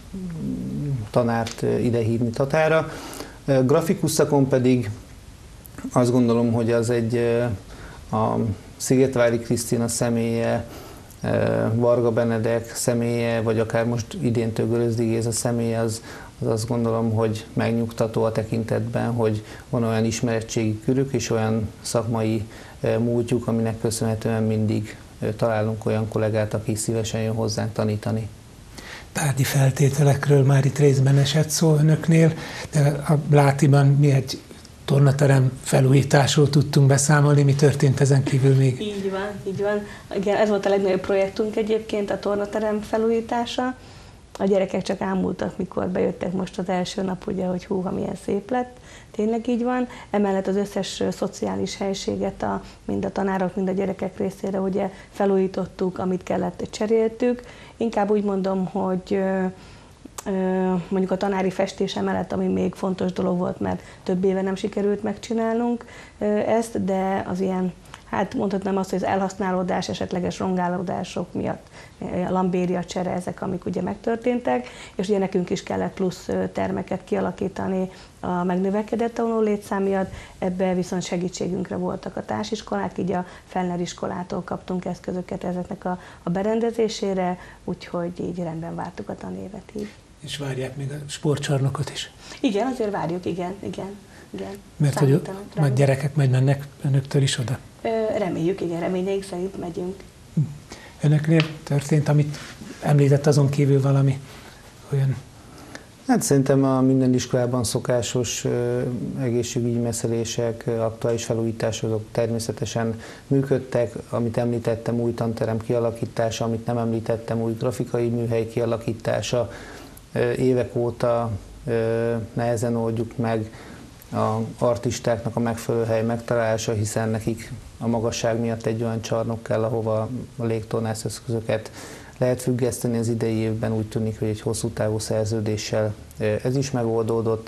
tanárt idehívni Tatára. Grafikus szakon pedig azt gondolom, hogy az egy a Szigetvári Krisztina személye, Varga Benedek személye, vagy akár most idéntől Görözdi Géza személye, az, az azt gondolom, hogy megnyugtató a tekintetben, hogy van olyan ismeretségi körük és olyan szakmai múltjuk, aminek köszönhetően mindig találunk olyan kollégát, aki szívesen jön hozzánk tanítani. Tárgyi feltételekről már itt részben esett szó önöknél, de a Blátiban mi egy tornaterem felújításról tudtunk beszámolni, mi történt ezen kívül még? Így van, így van. Igen, ez volt a legnagyobb projektunk egyébként, a tornaterem felújítása. A gyerekek csak ámultak, mikor bejöttek most az első nap, ugye, hogy húha, milyen szép lett. Tényleg így van. Emellett az összes szociális helységet, a, mind a tanárok, mind a gyerekek részére ugye felújítottuk, amit kellett, cseréltük. Inkább úgy mondom, hogy mondjuk a tanári festés mellett, ami még fontos dolog volt, mert több éve nem sikerült megcsinálnunk ezt, de az ilyen, hát mondhatnám azt, hogy az elhasználódás, esetleges rongálódások miatt, a lambéria csere, ezek, amik ugye megtörténtek, és ugye nekünk is kellett plusz termeket kialakítani a megnövekedett tanuló létszám miatt, ebben viszont segítségünkre voltak a társiskolák, így a Fellner iskolától kaptunk eszközöket ezeknek a, a berendezésére, úgyhogy így rendben vártuk a tanévet így. És várják még a sportcsarnokot is? Igen, azért várjuk, igen, igen. igen. Mert hogy a gyerekek majd mennek önöktől is oda? Reméljük, igen, reményeink szerint megyünk. Önöknél történt, amit említett azon kívül valami olyan? Hát szerintem a minden iskolában szokásos egészségügyi meszelések, aktuális felújítások azok természetesen működtek. Amit említettem, új tanterem kialakítása, amit nem említettem, új grafikai műhely kialakítása. Évek óta nehezen oldjuk meg az artistáknak a megfelelő hely megtalálása, hiszen nekik a magasság miatt egy olyan csarnok kell, ahova a légtornász eszközöket lehet függeszteni. Az idei évben úgy tűnik, hogy egy hosszú távú szerződéssel ez is megoldódott,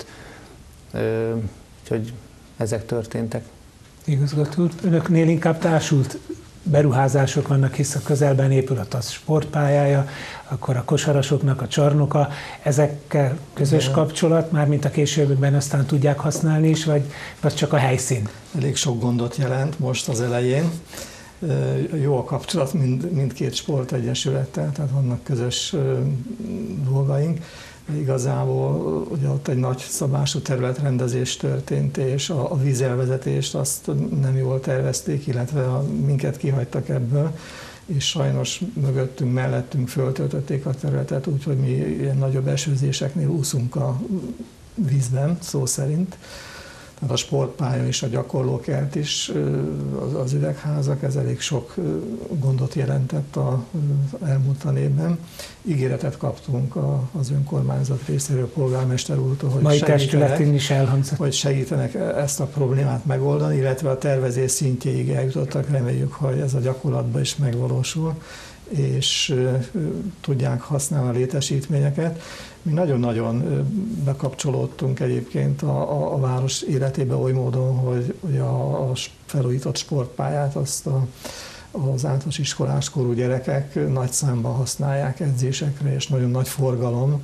úgyhogy ezek történtek. Igazgató úr, önöknél inkább társult beruházások vannak, hisz a közelben épül a TASZ sportpályája, akkor a kosarasoknak a csarnoka, ezekkel közös igen. kapcsolat, mármint a későbbiekben aztán tudják használni is, vagy, vagy csak a helyszín? Elég sok gondot jelent most az elején. Jó a kapcsolat mind, mindkét sportegyesülettel, tehát vannak közös dolgaink. Igazából ugye ott egy nagy szabású területrendezés történt, és a, a vízelvezetést azt nem jól tervezték, illetve a, minket kihagytak ebből, és sajnos mögöttünk, mellettünk föltöltötték a területet, úgyhogy mi ilyen nagyobb esőzéseknél úszunk a vízben, szó szerint. Tehát a sportpálya és a gyakorlókert is, az, az üvegházak, ez elég sok gondot jelentett az elmúlt évben. Ígéretet kaptunk az önkormányzat részéről, polgármester úrtól, hogy mai segítenek, is elhangzott. hogy segítenek ezt a problémát megoldani, illetve a tervezés szintjéig eljutottak. Reméljük, hogy ez a gyakorlatban is megvalósul, és tudják használni a létesítményeket. Mi nagyon-nagyon bekapcsolódtunk egyébként a, a, a város életébe oly módon, hogy, hogy a, a felújított sportpályát azt a, az általános iskolás korú gyerekek nagy számban használják edzésekre, és nagyon nagy forgalom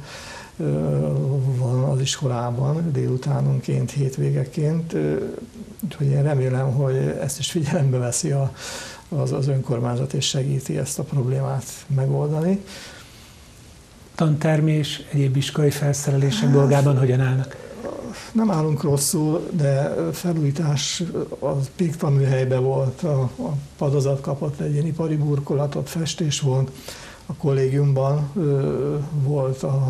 van az iskolában délutánonként, hétvégeként. Úgyhogy én remélem, hogy ezt is figyelembe veszi a, az, az önkormányzat, és segíti ezt a problémát megoldani. Tantermés, egyéb iskolai felszerelések dolgában hogyan állnak? Nem állunk rosszul, de felújítás az pék tanműhelyben volt, a, a padozat kapott egy ilyen ipari burkolatot, festés volt, a kollégiumban ö, volt a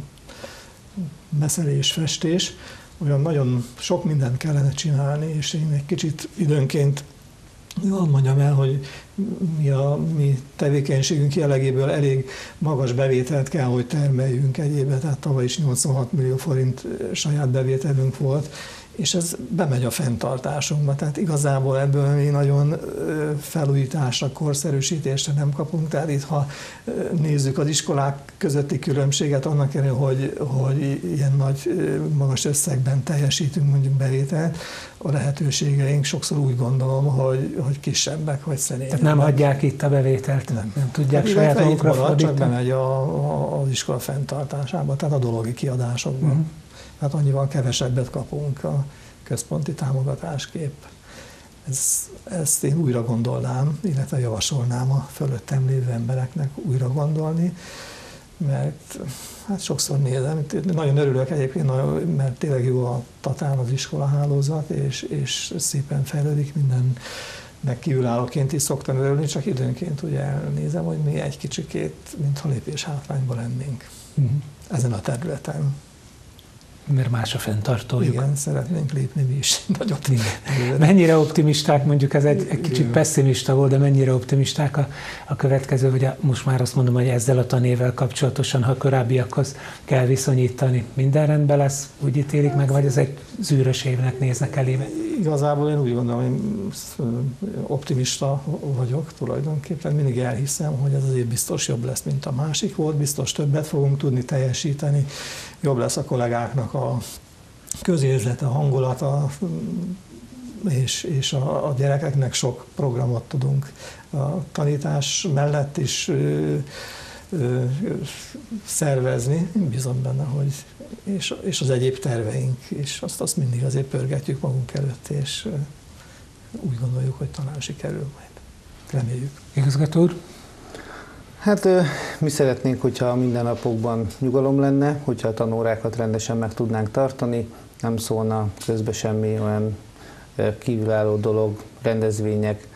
meszelés, festés, olyan nagyon sok mindent kellene csinálni, és én egy kicsit időnként jól mondjam el, hogy mi a mi tevékenységünk jellegéből elég magas bevételt kell, hogy termeljünk egyébben, tehát tavaly is nyolcvanhat millió forint saját bevételünk volt, és ez bemegy a fenntartásunkba. Tehát igazából ebből mi nagyon felújításra, korszerűsítésre nem kapunk. Tehát itt, ha nézzük az iskolák közötti különbséget, annak ellenére, hogy, hogy ilyen nagy, magas összegben teljesítünk mondjuk bevételt, a lehetőségeink sokszor úgy gondolom, hogy, hogy kisebbek, vagy szerényebbek. Tehát nem hagyják itt a bevételt? Nem, nem tudják hát saját magukra fordítani? Csak bemegy a, a, az iskola fenntartásába, tehát a dologi kiadásokban. Uh-huh. Hát annyival kevesebbet kapunk a központi támogatásképp. Ez, ezt én újra gondolnám, illetve javasolnám a fölöttem lévő embereknek újra gondolni, mert hát sokszor nézem, nagyon örülök egyébként, mert tényleg jó a Tatán az iskolahálózat, és, és szépen fejlődik mindennek kívülállóként is szoktam örülni, csak időnként ugye elnézem, hogy mi egy kicsikét, mintha lépés hátrányban lennénk uh-huh. ezen a területen. Mert más a fenntartójuk. Igen, szeretnénk lépni mi is nagyot. Mennyire optimisták, mondjuk ez egy, egy kicsit pessimista volt, de mennyire optimisták a, a következő, vagy a, most már azt mondom, hogy ezzel a tanévvel kapcsolatosan, ha korábbiakhoz kell viszonyítani, minden rendben lesz, úgy ítélik meg, vagy ez egy zűrös évnek néznek elébe? Igazából én úgy gondolom, hogy optimista vagyok tulajdonképpen, mindig elhiszem, hogy ez az év biztos jobb lesz, mint a másik volt, biztos többet fogunk tudni teljesíteni, jobb lesz a kollégáknak a közérzete, a hangulata, és, és a, a gyerekeknek sok programot tudunk a tanítás mellett is ö, ö, szervezni. Én bízom benne, hogy és, és az egyéb terveink is, azt, azt mindig azért pörgetjük magunk előtt, és úgy gondoljuk, hogy talán sikerül majd. Reméljük. Igazgató úr? Hát mi szeretnénk, hogyha minden napokban nyugalom lenne, hogyha a tanórákat rendesen meg tudnánk tartani, nem szólna közbe semmi olyan kívülálló dolog, rendezvények,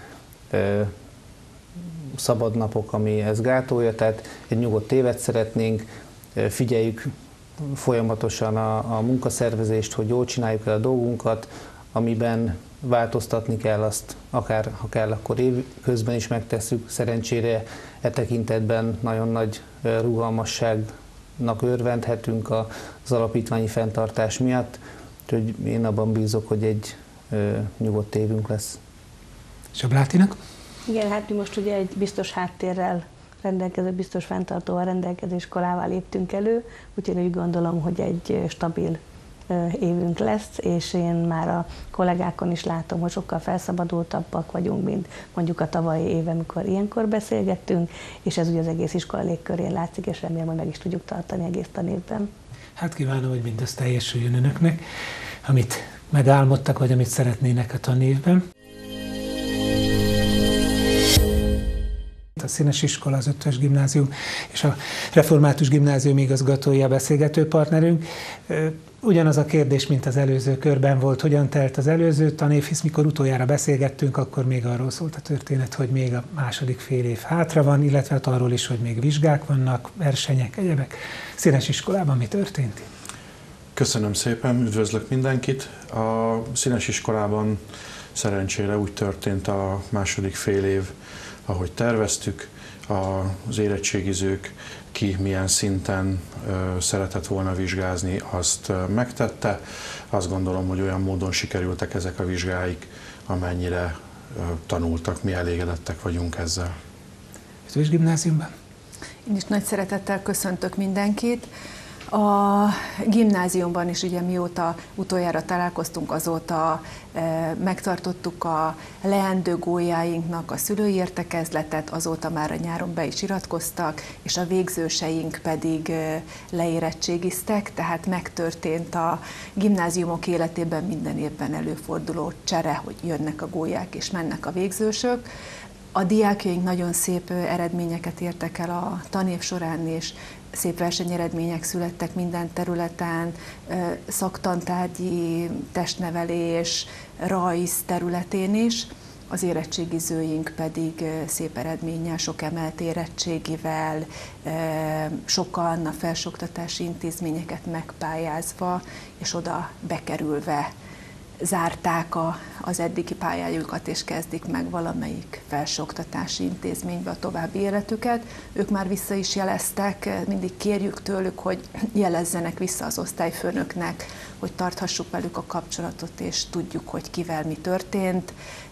szabadnapok, ami ezt gátolja, tehát egy nyugodt évet szeretnénk, figyeljük folyamatosan a, a munkaszervezést, hogy jól csináljuk el a dolgunkat, amiben változtatni kell, azt akár ha kell, akkor év közben is megtesszük. Szerencsére e tekintetben nagyon nagy rugalmasságnak örvendhetünk az alapítványi fenntartás miatt, úgyhogy én abban bízok, hogy egy nyugodt évünk lesz. Sablátinak? Igen, hát mi most ugye egy biztos háttérrel rendelkező, biztos fenntartóval rendelkező iskolával léptünk elő, úgyhogy úgy gondolom, hogy egy stabil évünk lesz, és én már a kollégákon is látom, hogy sokkal felszabadultabbak vagyunk, mint mondjuk a tavalyi év, amikor ilyenkor beszélgettünk, és ez ugye az egész iskola légkörén látszik, és remélem, hogy meg is tudjuk tartani egész tanévben. Hát kívánom, hogy mindez teljesüljön önöknek, amit megálmodtak, vagy amit szeretnének a tanévben. A Színes Iskola, az Ötvös Gimnázium és a Református Gimnázium igazgatója beszélgető partnerünk. Ugyanaz a kérdés, mint az előző körben volt, hogyan telt az előző tanév, hisz mikor utoljára beszélgettünk, akkor még arról szólt a történet, hogy még a második fél év hátra van, illetve hát arról is, hogy még vizsgák vannak, versenyek, egyebek. Színes Iskolában mi történt? Köszönöm szépen, üdvözlök mindenkit. A Színes iskolában szerencsére úgy történt a második fél év, ahogy terveztük. Az érettségizők ki milyen szinten szeretett volna vizsgázni, azt megtette. Azt gondolom, hogy olyan módon sikerültek ezek a vizsgáik, amennyire tanultak, mi elégedettek vagyunk ezzel. Ötvös Gimnáziumban? Én is nagy szeretettel köszöntök mindenkit. A gimnáziumban is ugye mióta utoljára találkoztunk, azóta e, megtartottuk a leendő gólyáinknak a szülői értekezletet, azóta már a nyáron be is iratkoztak, és a végzőseink pedig e, leérettségiztek, tehát megtörtént a gimnáziumok életében minden évben előforduló csere, hogy jönnek a gólyák és mennek a végzősök. A diákjaink nagyon szép eredményeket értek el a tanév során, és szép versenyeredmények születtek minden területen, szaktantárgyi, testnevelés, rajz területén is. Az érettségizőink pedig szép eredménnyel, sok emelt érettségivel, sokan a felsőoktatási intézményeket megpályázva, és oda bekerülve zárták a, az eddigi pályájukat, és kezdik meg valamelyik felsőoktatási intézménybe a további életüket. Ők már vissza is jeleztek, mindig kérjük tőlük, hogy jelezzenek vissza az osztályfőnöknek, hogy tarthassuk velük a kapcsolatot, és tudjuk, hogy kivel mi történt.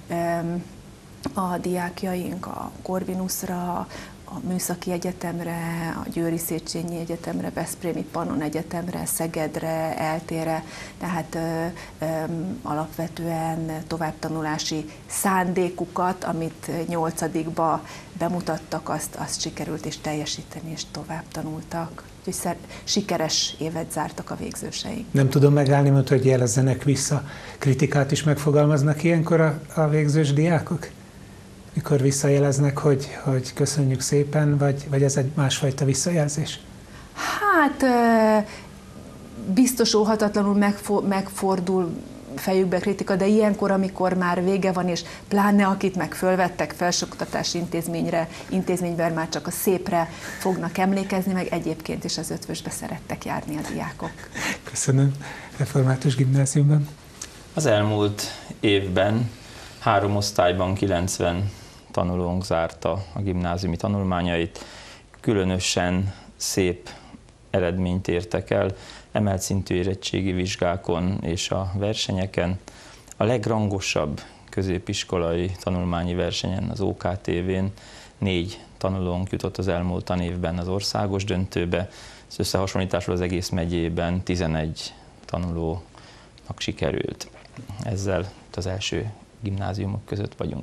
A diákjaink a Corvinusra, a Műszaki Egyetemre, a Győri Széchenyi Egyetemre, Veszprémi Pannon Egyetemre, Szegedre, Eltére, tehát ö, ö, alapvetően továbbtanulási szándékukat, amit nyolcadikba bemutattak, azt, azt sikerült is teljesíteni, és tovább tanultak. Úgyhogy sikeres évet zártak a végzőseink. Nem tudom megállni, mert hogy jelezzenek vissza. Kritikát is megfogalmaznak ilyenkor a, a végzős diákok? Mikor visszajeleznek, hogy, hogy köszönjük szépen, vagy, vagy ez egy másfajta visszajelzés? Hát biztos óhatatlanul megfordul fejükbe kritika, de ilyenkor, amikor már vége van, és pláne akit meg fölvettek felsőoktatási intézményre, intézményben már csak a szépre fognak emlékezni, meg egyébként is az Ötvösbe szerettek járni a diákok. Köszönöm. Református Gimnáziumban? Az elmúlt évben három osztályban kilencven tanulónk zárta a gimnáziumi tanulmányait. Különösen szép eredményt értek el emelt szintű érettségi vizsgákon és a versenyeken. A legrangosabb középiskolai tanulmányi versenyen, az ó ká té vén négy tanulónk jutott az elmúlt tanévben az országos döntőbe. Az összehasonlításról az egész megyében tizenegy tanulónak sikerült. Ezzel az első gimnáziumok között vagyunk.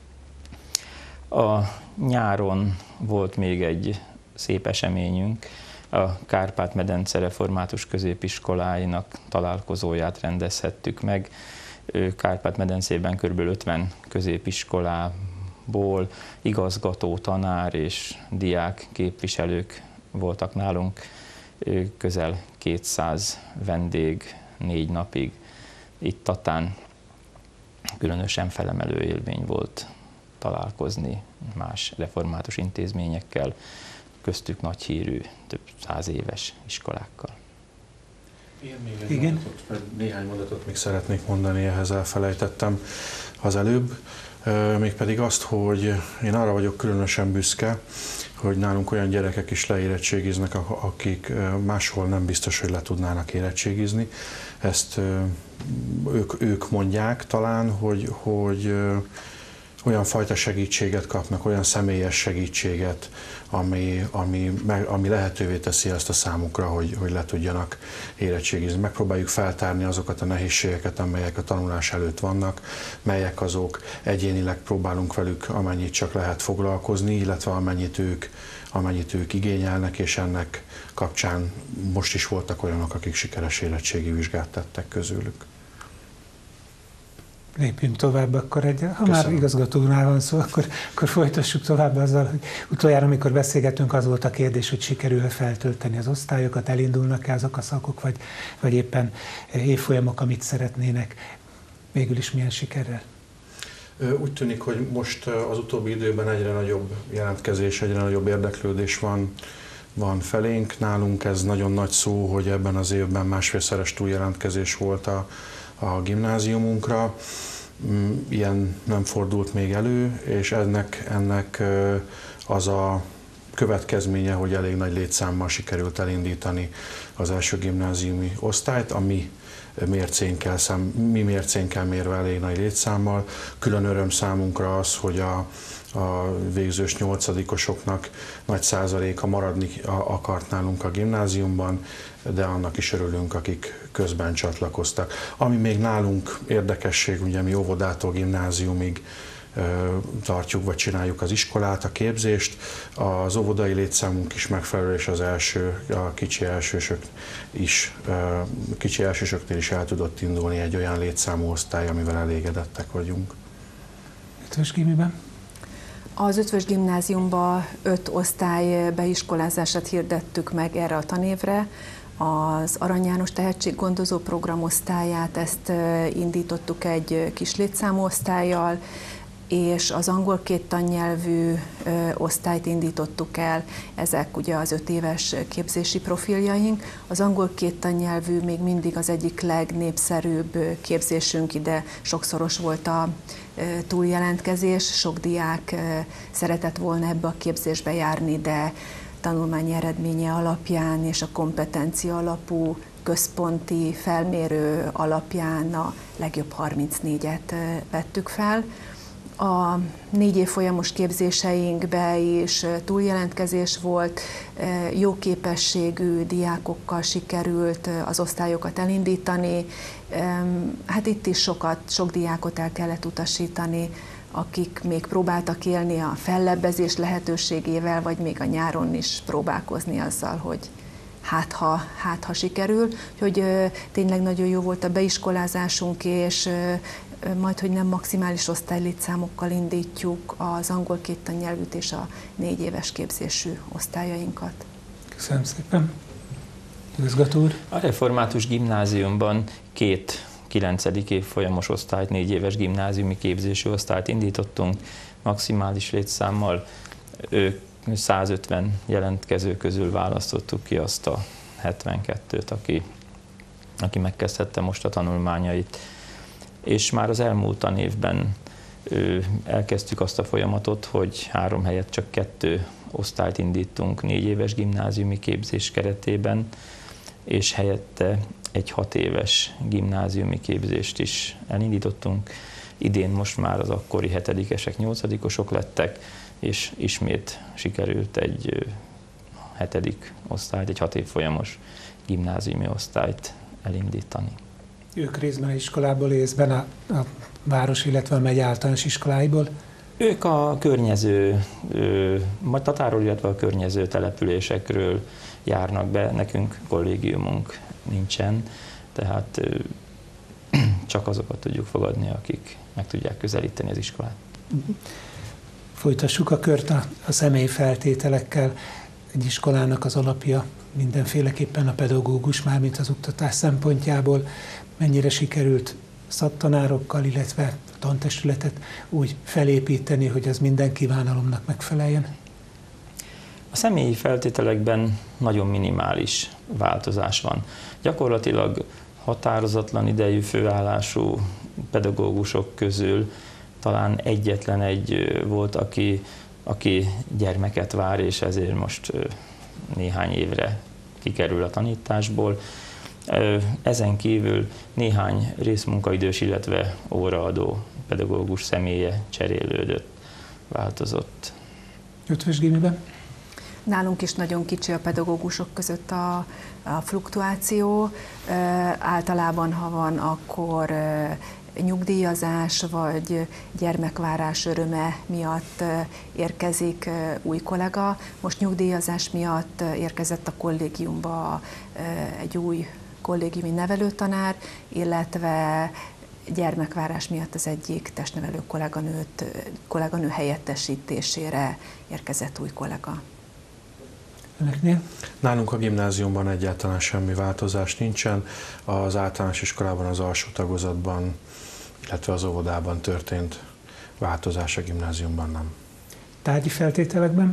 A nyáron volt még egy szép eseményünk, a Kárpát-medence Református Középiskoláinak találkozóját rendezhettük meg. Kárpát-medencében kb. ötven középiskolából igazgató, tanár és diák képviselők voltak nálunk, közel kétszáz vendég négy napig. Itt Tatán különösen felemelő élmény volt találkozni más református intézményekkel, köztük nagyhírű, több száz éves iskolákkal. Én még egy Igen? Mondatot, néhány mondatot még szeretnék mondani, ehhez elfelejtettem az előbb, mégpedig azt, hogy én arra vagyok különösen büszke, hogy nálunk olyan gyerekek is leérettségiznek, akik máshol nem biztos, hogy le tudnának érettségizni. Ezt ők, ők mondják talán, hogy, hogy olyan fajta segítséget kapnak, olyan személyes segítséget, ami, ami, ami lehetővé teszi ezt a számukra, hogy, hogy le tudjanak érettségizni. Megpróbáljuk feltárni azokat a nehézségeket, amelyek a tanulás előtt vannak, melyek azok, egyénileg próbálunk velük amennyit csak lehet foglalkozni, illetve amennyit ők, amennyit ők igényelnek, és ennek kapcsán most is voltak olyanok, akik sikeres érettségi vizsgát tettek közülük. Lépjünk tovább, akkor egy, ha Köszönöm. Már igazgatónál van szó, akkor, akkor folytassuk tovább azzal, hogy utoljára, amikor beszélgetünk, az volt a kérdés, hogy sikerül-e feltölteni az osztályokat, elindulnak-e azok a szakok, vagy, vagy éppen évfolyamok, amit szeretnének. Végül is milyen sikerrel? Úgy tűnik, hogy most az utóbbi időben egyre nagyobb jelentkezés, egyre nagyobb érdeklődés van van felénk. Nálunk ez nagyon nagy szó, hogy ebben az évben másfélszeres túljelentkezés volt a, a gimnáziumunkra. Ilyen nem fordult még elő, és ennek, ennek az a következménye, hogy elég nagy létszámmal sikerült elindítani az első gimnáziumi osztályt, ami mércénkkel, szám, mi mércénkkel mérve elég nagy létszámmal. Külön öröm számunkra az, hogy a, a végzős nyolcadikosoknak nagy százaléka maradni akart nálunk a gimnáziumban, de annak is örülünk, akik közben csatlakoztak. Ami még nálunk érdekesség, ugye mi óvodától gimnáziumig tartjuk, vagy csináljuk az iskolát, a képzést. Az óvodai létszámunk is megfelelő, és az első, a kicsi elsősök is, kicsi elsősöknél is el tudott indulni egy olyan létszámú osztály, amivel elégedettek vagyunk. Ötvös gimiben? Az Ötvös gimnáziumban öt osztály beiskolázását hirdettük meg erre a tanévre. Az Arany János tehetséggondozó programosztályát, ezt indítottuk egy kis létszámú osztállyal, és az angol két tannyelvű osztályt indítottuk el, ezek ugye az öt éves képzési profiljaink. Az angol két tannyelvű még mindig az egyik legnépszerűbb képzésünk, ide sokszoros volt a túljelentkezés, sok diák szeretett volna ebbe a képzésbe járni, de tanulmányi eredménye alapján és a kompetencia alapú központi felmérő alapján a legjobb harmincnégyet vettük fel. A négy év folyamos képzéseinkben is túljelentkezés volt, jó képességű diákokkal sikerült az osztályokat elindítani. Hát itt is sokat, sok diákot el kellett utasítani, akik még próbáltak élni a fellebbezés lehetőségével, vagy még a nyáron is próbálkozni azzal, hogy hát ha, hát ha sikerül. Úgyhogy tényleg nagyon jó volt a beiskolázásunk, és majd, hogy nem maximális osztálylétszámokkal indítjuk az angol két tannyelvűt és a négy éves képzésű osztályainkat. Köszönöm szépen. Igazgató úr? A református gimnáziumban két kilencedik évfolyamos osztályt, négy éves gimnáziumi képzésű osztályt indítottunk maximális létszámmal. Ők százötven jelentkező közül választottuk ki azt a hetvenkettőt, aki, aki megkezdhette most a tanulmányait. És már az elmúlt tanévben elkezdtük azt a folyamatot, hogy három helyett csak kettő osztályt indítunk négy éves gimnáziumi képzés keretében, és helyette egy hat éves gimnáziumi képzést is elindítottunk. Idén most már az akkori hetedikesek, nyolcadikosok lettek, és ismét sikerült egy hetedik osztályt, egy hat évfolyamos gimnáziumi osztályt elindítani. Ők részben a iskolából, részben a, a város, illetve a megy általános iskoláiból? Ők a környező, majd Tatáról, illetve a környező településekről járnak be, nekünk kollégiumunk nincsen, tehát csak azokat tudjuk fogadni, akik meg tudják közelíteni az iskolát. Folytassuk a kört a, a személyi feltételekkel. Egy iskolának az alapja mindenféleképpen a pedagógus, mármint az oktatás szempontjából. Mennyire sikerült szaktanárokkal, illetve a tantestületet úgy felépíteni, hogy az minden kívánalomnak megfeleljen? A személyi feltételekben nagyon minimális változás van. Gyakorlatilag határozatlan idejű főállású pedagógusok közül talán egyetlen egy volt, aki, aki gyermeket vár, és ezért most néhány évre kikerül a tanításból. Ezen kívül néhány részmunkaidős, illetve óraadó pedagógus személye cserélődött, változott. Ötvös gimiben? Nálunk is nagyon kicsi a pedagógusok között a, a fluktuáció. E, általában, ha van, akkor e, nyugdíjazás vagy gyermekvárás öröme miatt e, érkezik e, új kollega. Most nyugdíjazás miatt érkezett a kollégiumba e, egy új kollégiumi nevelőtanár, illetve gyermekvárás miatt az egyik testnevelő kolléganőt, kolléganő helyettesítésére érkezett új kollega. Önöknél? Nálunk a gimnáziumban egyáltalán semmi változás nincsen. Az általános iskolában, az alsó tagozatban, illetve az óvodában történt változás, a gimnáziumban nem. Tárgyi feltételekben?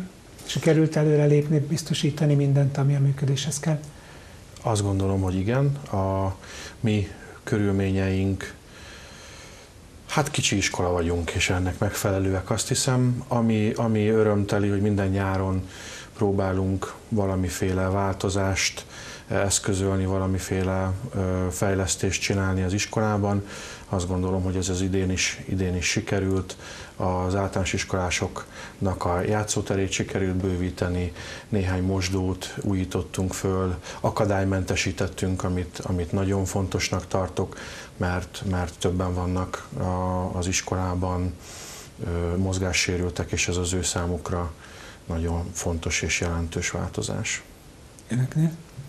Sikerült előrelépni, biztosítani mindent, ami a működéshez kell? Azt gondolom, hogy igen. A mi körülményeink, hát kicsi iskola vagyunk, és ennek megfelelőek. Azt hiszem, ami, ami örömteli, hogy minden nyáron próbálunk valamiféle változást eszközölni, valamiféle fejlesztést csinálni az iskolában. Azt gondolom, hogy ez az idén is, idén is sikerült. Az általános iskolásoknak a játszóterét sikerült bővíteni, néhány mosdót újítottunk föl, akadálymentesítettünk, amit, amit nagyon fontosnak tartok, mert, mert többen vannak a, az iskolában mozgássérültek, és ez az ő számukra nagyon fontos és jelentős változás. Önöknél?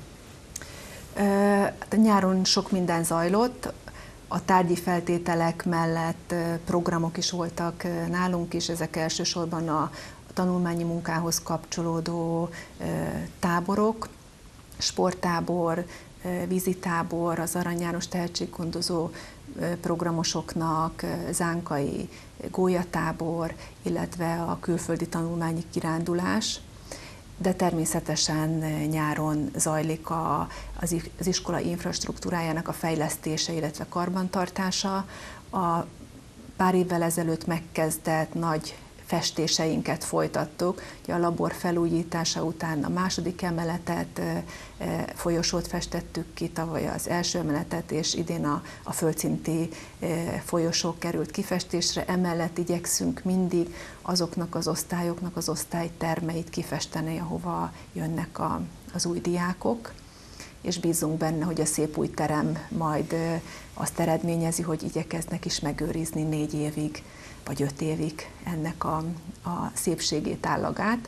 Nyáron sok minden zajlott, a tárgyi feltételek mellett programok is voltak nálunk is, ezek elsősorban a tanulmányi munkához kapcsolódó táborok, sporttábor, vízitábor, az Arany János tehetséggondozó programosoknak, zánkai gólyatábor, illetve a külföldi tanulmányi kirándulás. De természetesen nyáron zajlik a, az, az iskola infrastruktúrájának a fejlesztése, illetve karbantartása. A pár évvel ezelőtt megkezdett nagy festéseinket folytattuk. A labor felújítása után a második emeletet, folyosót festettük ki, tavaly az első emeletet, és idén a, a földszinti folyosó került kifestésre. Emellett igyekszünk mindig azoknak az osztályoknak az osztálytermeit kifesteni, ahova jönnek a, az új diákok, és bízunk benne, hogy a szép új terem majd azt eredményezi, hogy igyekeznek is megőrizni négy évig, vagy öt évig ennek a, a szépségét, állagát.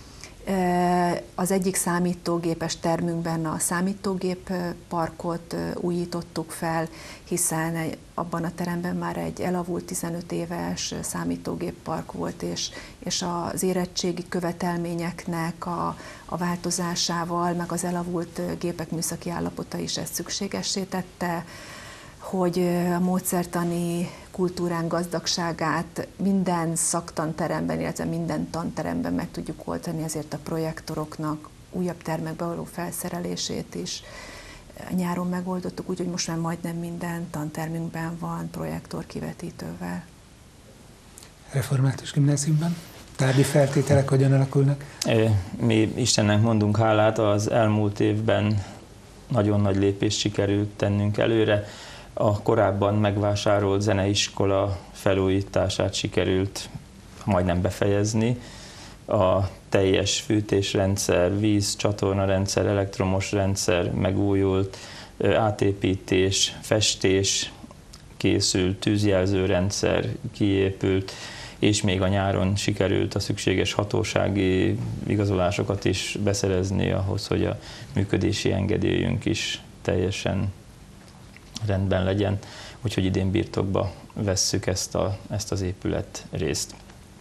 Az egyik számítógépes termünkben a számítógép parkot újítottuk fel, hiszen abban a teremben már egy elavult tizenöt éves számítógéppark volt, és, és az érettségi követelményeknek a, a változásával, meg az elavult gépek műszaki állapota is ezt szükségessé tette, hogy a módszertani kultúrán gazdagságát minden szaktanteremben, illetve minden tanteremben meg tudjuk oldani, ezért a projektoroknak újabb termekbe való felszerelését is nyáron megoldottuk, úgyhogy most már majdnem minden tantermünkben van projektor kivetítővel. Református gimnáziumban tárgyi feltételek hogyan alakulnak? Mi Istennek mondunk hálát, az elmúlt évben nagyon nagy lépést sikerült tennünk előre. A korábban megvásárolt zeneiskola felújítását sikerült majdnem befejezni. A teljes fűtésrendszer, víz, csatornarendszer, elektromos rendszer megújult, átépítés, festés készült, tűzjelzőrendszer kiépült, és még a nyáron sikerült a szükséges hatósági igazolásokat is beszerezni ahhoz, hogy a működési engedélyünk is teljesen rendben legyen, úgyhogy idén birtokba vesszük ezt, a, ezt az épület részt.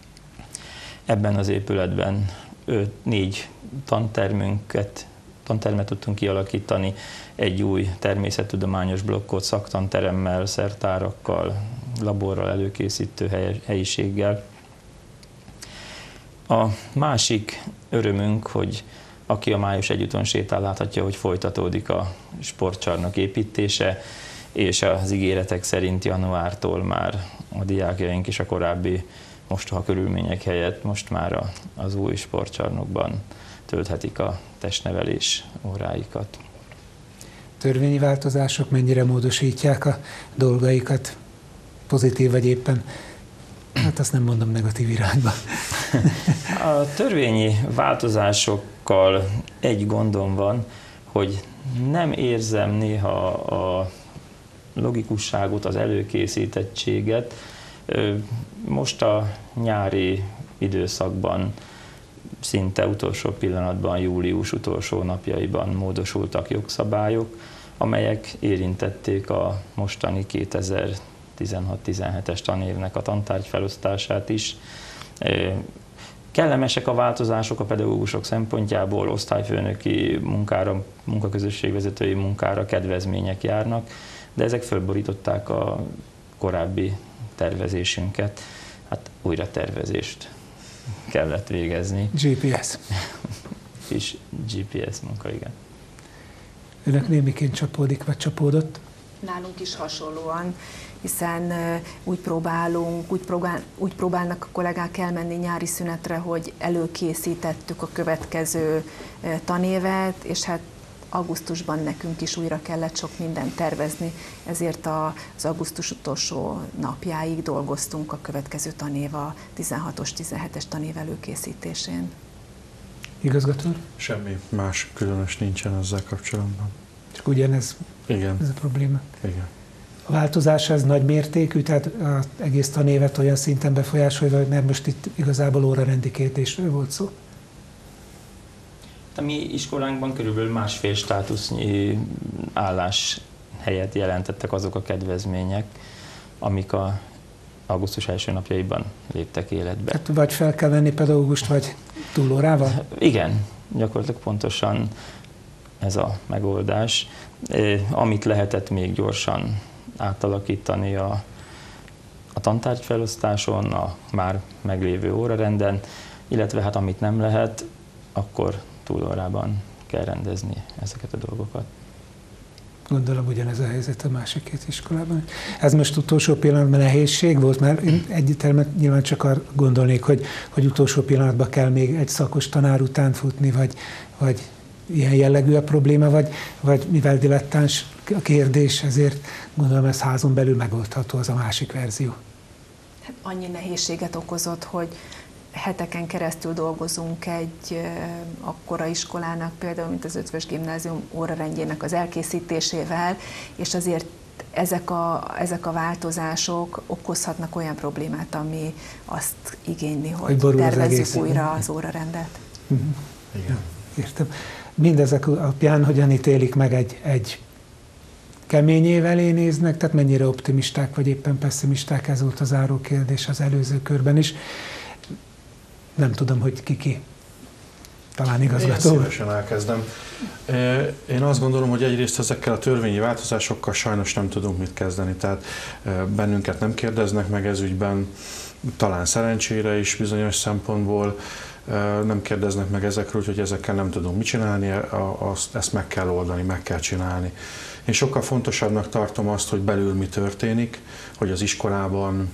Ebben az épületben öt, négy tantermünket, tantermet tudtunk kialakítani, egy új természettudományos blokkot szaktanteremmel, szertárakkal, laborral, előkészítő helyiséggel. A másik örömünk, hogy aki a Május Egyúton sétál, láthatja, hogy folytatódik a sportcsarnok építése, és az ígéretek szerint januártól már a diákjaink is a korábbi mostoha körülmények helyett most már az új sportcsarnokban tölthetik a testnevelés óráikat. Törvényi változások mennyire módosítják a dolgaikat, pozitív vagy éppen, hát azt nem mondom negatív irányba. A törvényi változásokkal egy gondom van, hogy nem érzem néha a logikusságot, az előkészítettséget. Most a nyári időszakban szinte utolsó pillanatban, július utolsó napjaiban módosultak jogszabályok, amelyek érintették a mostani kétezer-tizenhat tizenhetes tanévnek a tantárgy felosztását is. Kellemesek a változások a pedagógusok szempontjából, osztályfőnöki munkára, munkaközösségvezetői munkára kedvezmények járnak, de ezek fölborították a korábbi tervezésünket, hát újra tervezést kellett végezni. gé pé es. És gé pé es munka, igen. Önök némiként csapódik, vagy csapódott? Nálunk is hasonlóan, hiszen úgy próbálunk, úgy, próbál, úgy próbálnak a kollégák elmenni nyári szünetre, hogy előkészítettük a következő tanévet, és hát augusztusban nekünk is újra kellett sok mindent tervezni, ezért az augusztus utolsó napjáig dolgoztunk a következő tanév, a tizenhatos tizenhetes tanév előkészítésén. Igazgató? Semmi más különös nincsen ezzel kapcsolatban. Csak ugyanez Igen. ez a probléma. Igen. A változás ez nagy mértékű, tehát az egész tanévet olyan szinten befolyásolja, mert most itt igazából órarendi kérdésről volt szó. A mi iskolánkban körülbelül másfél státusznyi állás helyet jelentettek azok a kedvezmények, amik a augusztus első napjaiban léptek életbe. Hát vagy fel kell venni pedagógust, vagy túlórával? Igen, gyakorlatilag pontosan ez a megoldás. Amit lehetett még gyorsan átalakítani a, a tantárgyfelosztáson, a már meglévő órarenden, illetve hát amit nem lehet, akkor túlórában kell rendezni ezeket a dolgokat. Gondolom ugyanez a helyzet a másik két iskolában. Ez most utolsó pillanatban nehézség volt, mert én egyértelműen nyilván csak arra gondolnék, hogy, hogy utolsó pillanatban kell még egy szakos tanár után futni, vagy, vagy ilyen jellegű a probléma, vagy, vagy mivel dilettáns a kérdés, ezért gondolom ez házon belül megoldható, az a másik verzió. Hát annyi nehézséget okozott, hogy heteken keresztül dolgozunk egy akkora iskolának, például mint az Ötvös Gimnázium órarendjének az elkészítésével, és azért ezek a, ezek a változások okozhatnak olyan problémát, ami azt igényli, hogy, hogy tervezzük újra az órarendet. Uh-huh. Igen. Értem. Mindezek alapján hogyan ítélik meg egy, egy kemény év elé néznek, tehát mennyire optimisták vagy éppen pessimisták, ez volt a záró kérdés az előző körben is. Nem tudom, hogy ki-ki. Talán igazgató. Én szívesen elkezdem. Én azt gondolom, hogy egyrészt ezekkel a törvényi változásokkal sajnos nem tudunk mit kezdeni. Tehát bennünket nem kérdeznek meg ez ügyben, talán szerencsére is bizonyos szempontból, nem kérdeznek meg ezekről, úgyhogy ezekkel nem tudunk mit csinálni, azt, ezt meg kell oldani, meg kell csinálni. Én sokkal fontosabbnak tartom azt, hogy belül mi történik, hogy az iskolában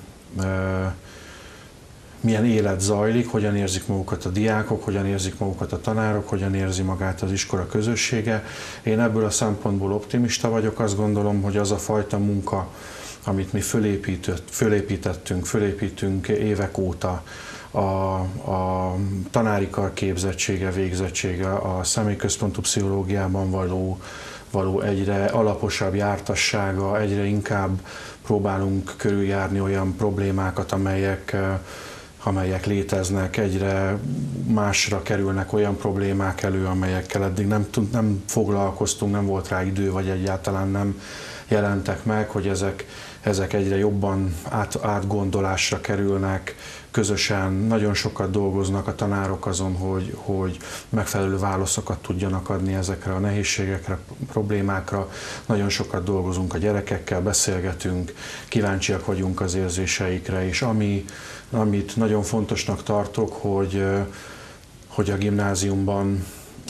milyen élet zajlik, hogyan érzik magukat a diákok, hogyan érzik magukat a tanárok, hogyan érzi magát az iskola közössége. Én ebből a szempontból optimista vagyok, azt gondolom, hogy az a fajta munka, amit mi fölépítettünk, fölépítünk évek óta, a, a tanári kar képzettsége, végzettsége, a személyközpontú pszichológiában való, való egyre alaposabb jártassága, egyre inkább próbálunk körüljárni olyan problémákat, amelyek amelyek léteznek, egyre másra kerülnek olyan problémák elő, amelyekkel eddig nem, nem foglalkoztunk, nem volt rá idő, vagy egyáltalán nem jelentek meg, hogy ezek, ezek egyre jobban át, átgondolásra kerülnek, közösen nagyon sokat dolgoznak a tanárok azon, hogy, hogy megfelelő válaszokat tudjanak adni ezekre a nehézségekre, problémákra. Nagyon sokat dolgozunk a gyerekekkel, beszélgetünk, kíváncsiak vagyunk az érzéseikre, és ami, amit nagyon fontosnak tartok, hogy, hogy a gimnáziumban,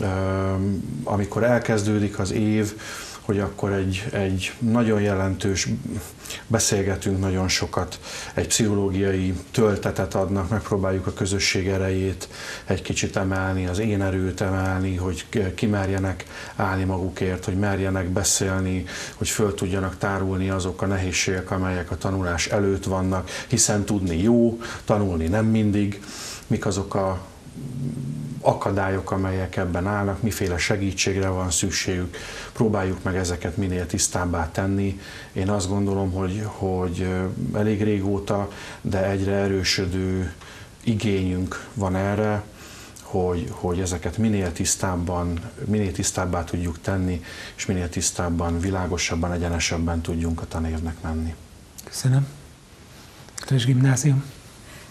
amikor elkezdődik az év, hogy akkor egy, egy nagyon jelentős, beszélgetünk nagyon sokat, egy pszichológiai töltetet adnak, megpróbáljuk a közösség erejét egy kicsit emelni, az én erőt emelni, hogy kimerjenek állni magukért, hogy merjenek beszélni, hogy föl tudjanak tárulni azok a nehézségek, amelyek a tanulás előtt vannak, hiszen tudni jó, tanulni nem mindig, mik azok a akadályok, amelyek ebben állnak, miféle segítségre van szükségük, próbáljuk meg ezeket minél tisztábbá tenni. Én azt gondolom, hogy, hogy elég régóta, de egyre erősödő igényünk van erre, hogy, hogy ezeket minél tisztábban, minél tisztábbá tudjuk tenni, és minél tisztábban, világosabban, egyenesebben tudjunk a tanévnek menni. Köszönöm. Ötvös Gimnázium.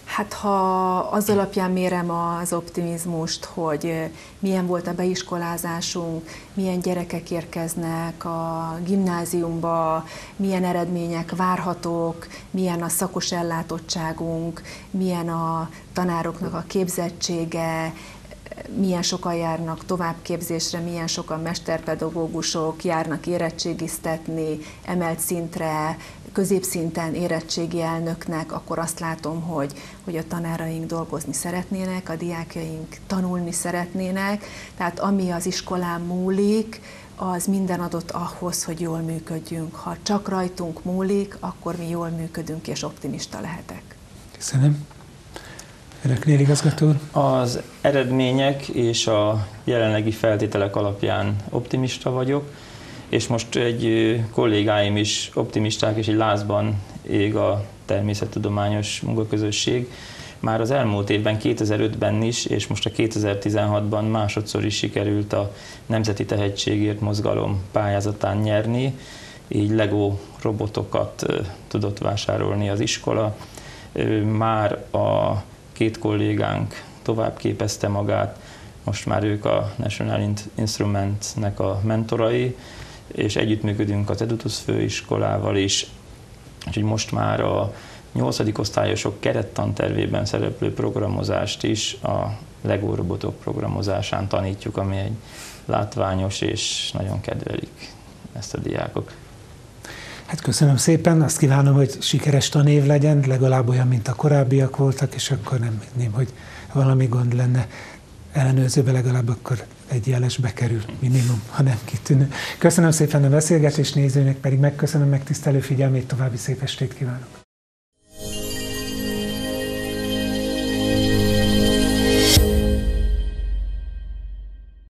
Hát ha az alapján mérem az optimizmust, hogy milyen volt a beiskolázásunk, milyen gyerekek érkeznek a gimnáziumba, milyen eredmények várhatók, milyen a szakos ellátottságunk, milyen a tanároknak a képzettsége, milyen sokan járnak továbbképzésre, milyen sokan mesterpedagógusok járnak érettségiztetni, emelt szintre, középszinten érettségi elnöknek, akkor azt látom, hogy, hogy a tanáraink dolgozni szeretnének, a diákjaink tanulni szeretnének, tehát ami az iskolán múlik, az minden adott ahhoz, hogy jól működjünk. Ha csak rajtunk múlik, akkor mi jól működünk, és optimista lehetek. Köszönöm. Önöknél, igazgató úr? Az eredmények és a jelenlegi feltételek alapján optimista vagyok, és most egy kollégáim is optimisták, és egy lázban ég a természettudományos munkaközösség. Már az elmúlt évben, kétezer-ötben is, és most a kétezer-tizenhatban másodszor is sikerült a Nemzeti Tehetségért Mozgalom pályázatán nyerni, így Lego robotokat tudott vásárolni az iskola. Már a két kollégánk tovább képezte magát, most már ők a National Instrument-nek a mentorai, és együttműködünk az Edutus főiskolával is, úgyhogy most már a nyolcadik osztályosok kerettantervében szereplő programozást is a Lego robotok programozásán tanítjuk, ami egy látványos és nagyon kedvelik ezt a diákok. Hát köszönöm szépen, azt kívánom, hogy sikeres tanév legyen, legalább olyan, mint a korábbiak voltak, és akkor nem hinném, hogy valami gond lenne. Ellenőrzőbe legalább akkor egy jeles bekerül minimum, ha nem kitűnő. Köszönöm szépen a beszélgetést, nézőnek pedig megköszönöm megtisztelő figyelmét, további szép estét kívánok!